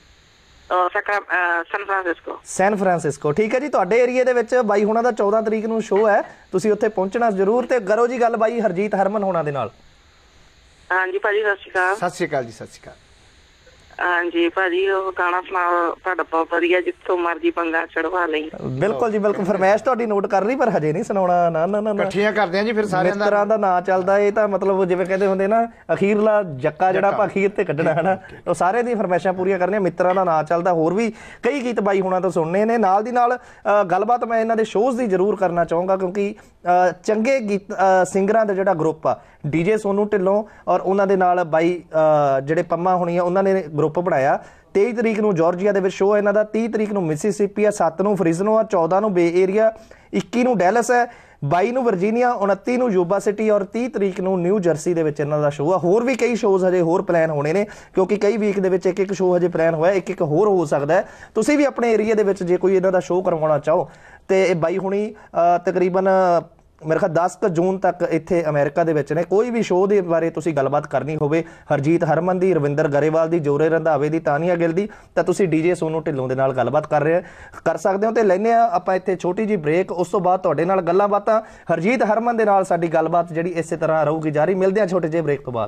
San Francisco. ਸੈਨ ਫਰਾਂਸਿਸਕੋ, ਠੀਕ ਹੈ ਜੀ। ਤੁਹਾਡੇ ਏਰੀਏ ਦੇ ਵਿੱਚ ਬਾਈ ਹੁਣਾਂ ਦਾ ਚੌਦਾਂ ਤਰੀਕ ਨੂੰ ਸ਼ੋਅ ਹੈ, ਤੁਸੀਂ ਉੱਥੇ ਪਹੁੰਚਣਾ ਜ਼ਰੂਰ। ਤੇ ਕਰੋ ਜੀ ਗੱਲ ਬਾਈ ਹਰਜੀਤ ਹਰਮਨ ਹੋਣਾ ਦੇ ਨਾਲ। ਹਾਂਜੀ ਭਾਜੀ, ਸਤਿ ਸ਼੍ਰੀ ਅਕਾਲ। ਸਤਿ ਸ਼੍ਰੀ ਅਕਾਲ ਜੀ, ਸਤਿ ਸ਼੍ਰੀ ਅਕਾਲ। ਹਾਂਜੀ ਭਾਜੀ, ਉਹ ਗਾਣਾ ਸੁਣਾਓ ਤੁਹਾਡਾ ਬਹੁਤ ਵਧੀਆ, ਜਿੱਥੋਂ ਮਰਜੀ ਪੰਗਾ ਚੜਵਾ ਲਈ। ਬਿਲਕੁਲ ਜੀ ਬਿਲਕੁਲ, ਫਰਮਾਇਸ਼ ਤੁਹਾਡੀ ਨੋਟ ਕਰ ਲਈ, ਪਰ ਹਜੇ ਨਹੀਂ ਸੁਣਾਉਣਾ। ਨਾ ਨਾ ਨਾ, ਇਕੱਠੀਆਂ ਕਰਦੇ ਆ ਜੀ ਫਿਰ ਸਾਰਿਆਂ ਦਾ ਤਰ੍ਹਾਂ ਦਾ ਨਾਂ ਚੱਲਦਾ। ਇਹ ਤਾਂ ਮਤਲਬ ਜਿਵੇਂ ਕਹਿੰਦੇ ਹੁੰਦੇ ਨਾ, ਅਖੀਰਲਾ ਜੱਕਾ ਜਿਹੜਾ ਆਪਾਂ ਅਖੀਰ ਤੇ ਕੱਢਣਾ ਹੈ ਨਾ, ਉਹ ਸਾਰੇ ਦੀ ਫਰਮਾਇਸ਼ਾਂ ਪੂਰੀਆਂ ਕਰਨੀਆਂ। ਮਿੱਤਰਾਂ ਦਾ ਨਾਂ ਚੱਲਦਾ। ਹੋਰ ਵੀ ਕਈ ਗੀਤ ਬਾਈ ਹੁਣਾਂ ਤੋਂ ਸੁਣਨੇ ਨੇ। ਨਾਲ ਦੀ ਨਾਲ ਗੱਲਬਾਤ ਮੈਂ ਇਹਨਾਂ ਦੇ ਸ਼ੋਅਜ਼ ਦੀ ਜ਼ਰੂਰ ਕਰਨਾ ਚਾਹੂੰਗਾ, ਕਿਉਂਕਿ ਚੰਗੇ ਗੀਤ ਸਿੰਗਰਾਂ ਦਾ ਜਿਹੜਾ ਗਰੁੱਪ ਆ, ਡੀਜੇ ਸੋਨੂ ਢਿੱਲੋਂ ਔਰ ਉਹਨਾਂ ਦੇ ਨਾਲ ਬਾਈ ਜਿਹੜੇ ਪੰਮਾ ਹੋਣੀ ਆ, ਉਹਨਾਂ ਨੇ ਗਰੁੱਪ ਬਣਾਇਆ। ਤੇਈ ਤਰੀਕ ਨੂੰ ਜਾਰਜੀਆ ਦੇ ਵਿੱਚ ਸ਼ੋਅ ਹੈ ਇਹਨਾਂ ਦਾ, ਤੀਹ ਤਰੀਕ ਨੂੰ ਮਿਸੀਸਿਪੀ ਆ, ਸੱਤ ਨੂੰ ਫਰੀਜ਼ਨੋ ਆ, ਚੌਦਾਂ ਨੂੰ ਬੇ ਏਰੀਆ, ਇੱਕੀ ਨੂੰ ਡੈਲਸ ਹੈ, ਬਾਈ ਨੂੰ ਵਰਜੀਨੀਆ, ਉਨੱਤੀ ਨੂੰ ਯੂਬਾ ਸਿਟੀ ਔਰ ਤੀਹ ਤਰੀਕ ਨੂੰ ਨਿਊ ਜਰਸੀ ਦੇ ਵਿੱਚ ਇਹਨਾਂ ਦਾ ਸ਼ੋਅ ਆ। ਹੋਰ ਵੀ ਕਈ ਸ਼ੋਅਜ਼ ਹਜੇ ਹੋਰ ਪਲਾਨ ਹੋਣੇ ਨੇ, ਕਿਉਂਕਿ ਕਈ ਵੀਕ ਦੇ ਵਿੱਚ ਇੱਕ ਇੱਕ ਸ਼ੋਅ ਹਜੇ ਪਲਾਨ ਹੋਇਆ, ਇੱਕ ਇੱਕ ਹੋਰ ਹੋ ਸਕਦਾ ਹੈ। ਤੁਸੀਂ ਵੀ ਆਪਣੇ ਏਰੀਆ ਦੇ ਵਿੱਚ ਜੇ ਕੋਈ ਇਹਨਾਂ ਦਾ ਸ਼ੋਅ ਕਰਵਾਉਣਾ ਚਾਹੋ, ਤੇ ਇਹ ਬਾਈ ਹੁਣੀ ਤਕਰੀਬਨ ਮੇਰੇ ਖਿਆਲ ਦਸ ਜੂਨ ਤੱਕ ਇੱਥੇ ਅਮਰੀਕਾ ਦੇ ਵਿੱਚ ਨੇ। ਕੋਈ ਵੀ ਸ਼ੋਅ ਦੇ ਬਾਰੇ ਤੁਸੀਂ ਗੱਲਬਾਤ ਕਰਨੀ ਹੋਵੇ, ਹਰਜੀਤ ਹਰਮਨ ਦੀ, ਰਵਿੰਦਰ ਗਰੇਵਾਲ ਦੀ, ਜੋਰੇ ਰੰਧਾਵੇ ਦੀ, ਤਾਨੀਆ ਗਿੱਲ ਦੀ, ਤਾਂ ਤੁਸੀਂ ਡੀਜੇ ਸੋਨੂ ਢਿੱਲੋਂ ਦੇ ਨਾਲ ਗੱਲਬਾਤ ਕਰ ਰਹੇ ਕਰ ਸਕਦੇ ਹੋ। ਤੇ ਲੈਂਦੇ ਆ ਆਪਾਂ ਇੱਥੇ ਛੋਟੀ ਜਿਹੀ ਬ੍ਰੇਕ, ਉਸ ਤੋਂ ਬਾਅਦ ਤੁਹਾਡੇ ਨਾਲ ਗੱਲਾਂ ਬਾਤਾਂ ਹਰਜੀਤ ਹਰਮਨ ਦੇ ਨਾਲ ਸਾਡੀ ਗੱਲਬਾਤ ਜਿਹੜੀ ਇਸੇ ਤਰ੍ਹਾਂ ਰਹੂਗੀ ਜਾਰੀ। ਮਿਲਦੇ ਆ ਛੋਟੇ ਜਿਹੇ ਬ੍ਰੇਕ ਤੋਂ ਬਾਅਦ।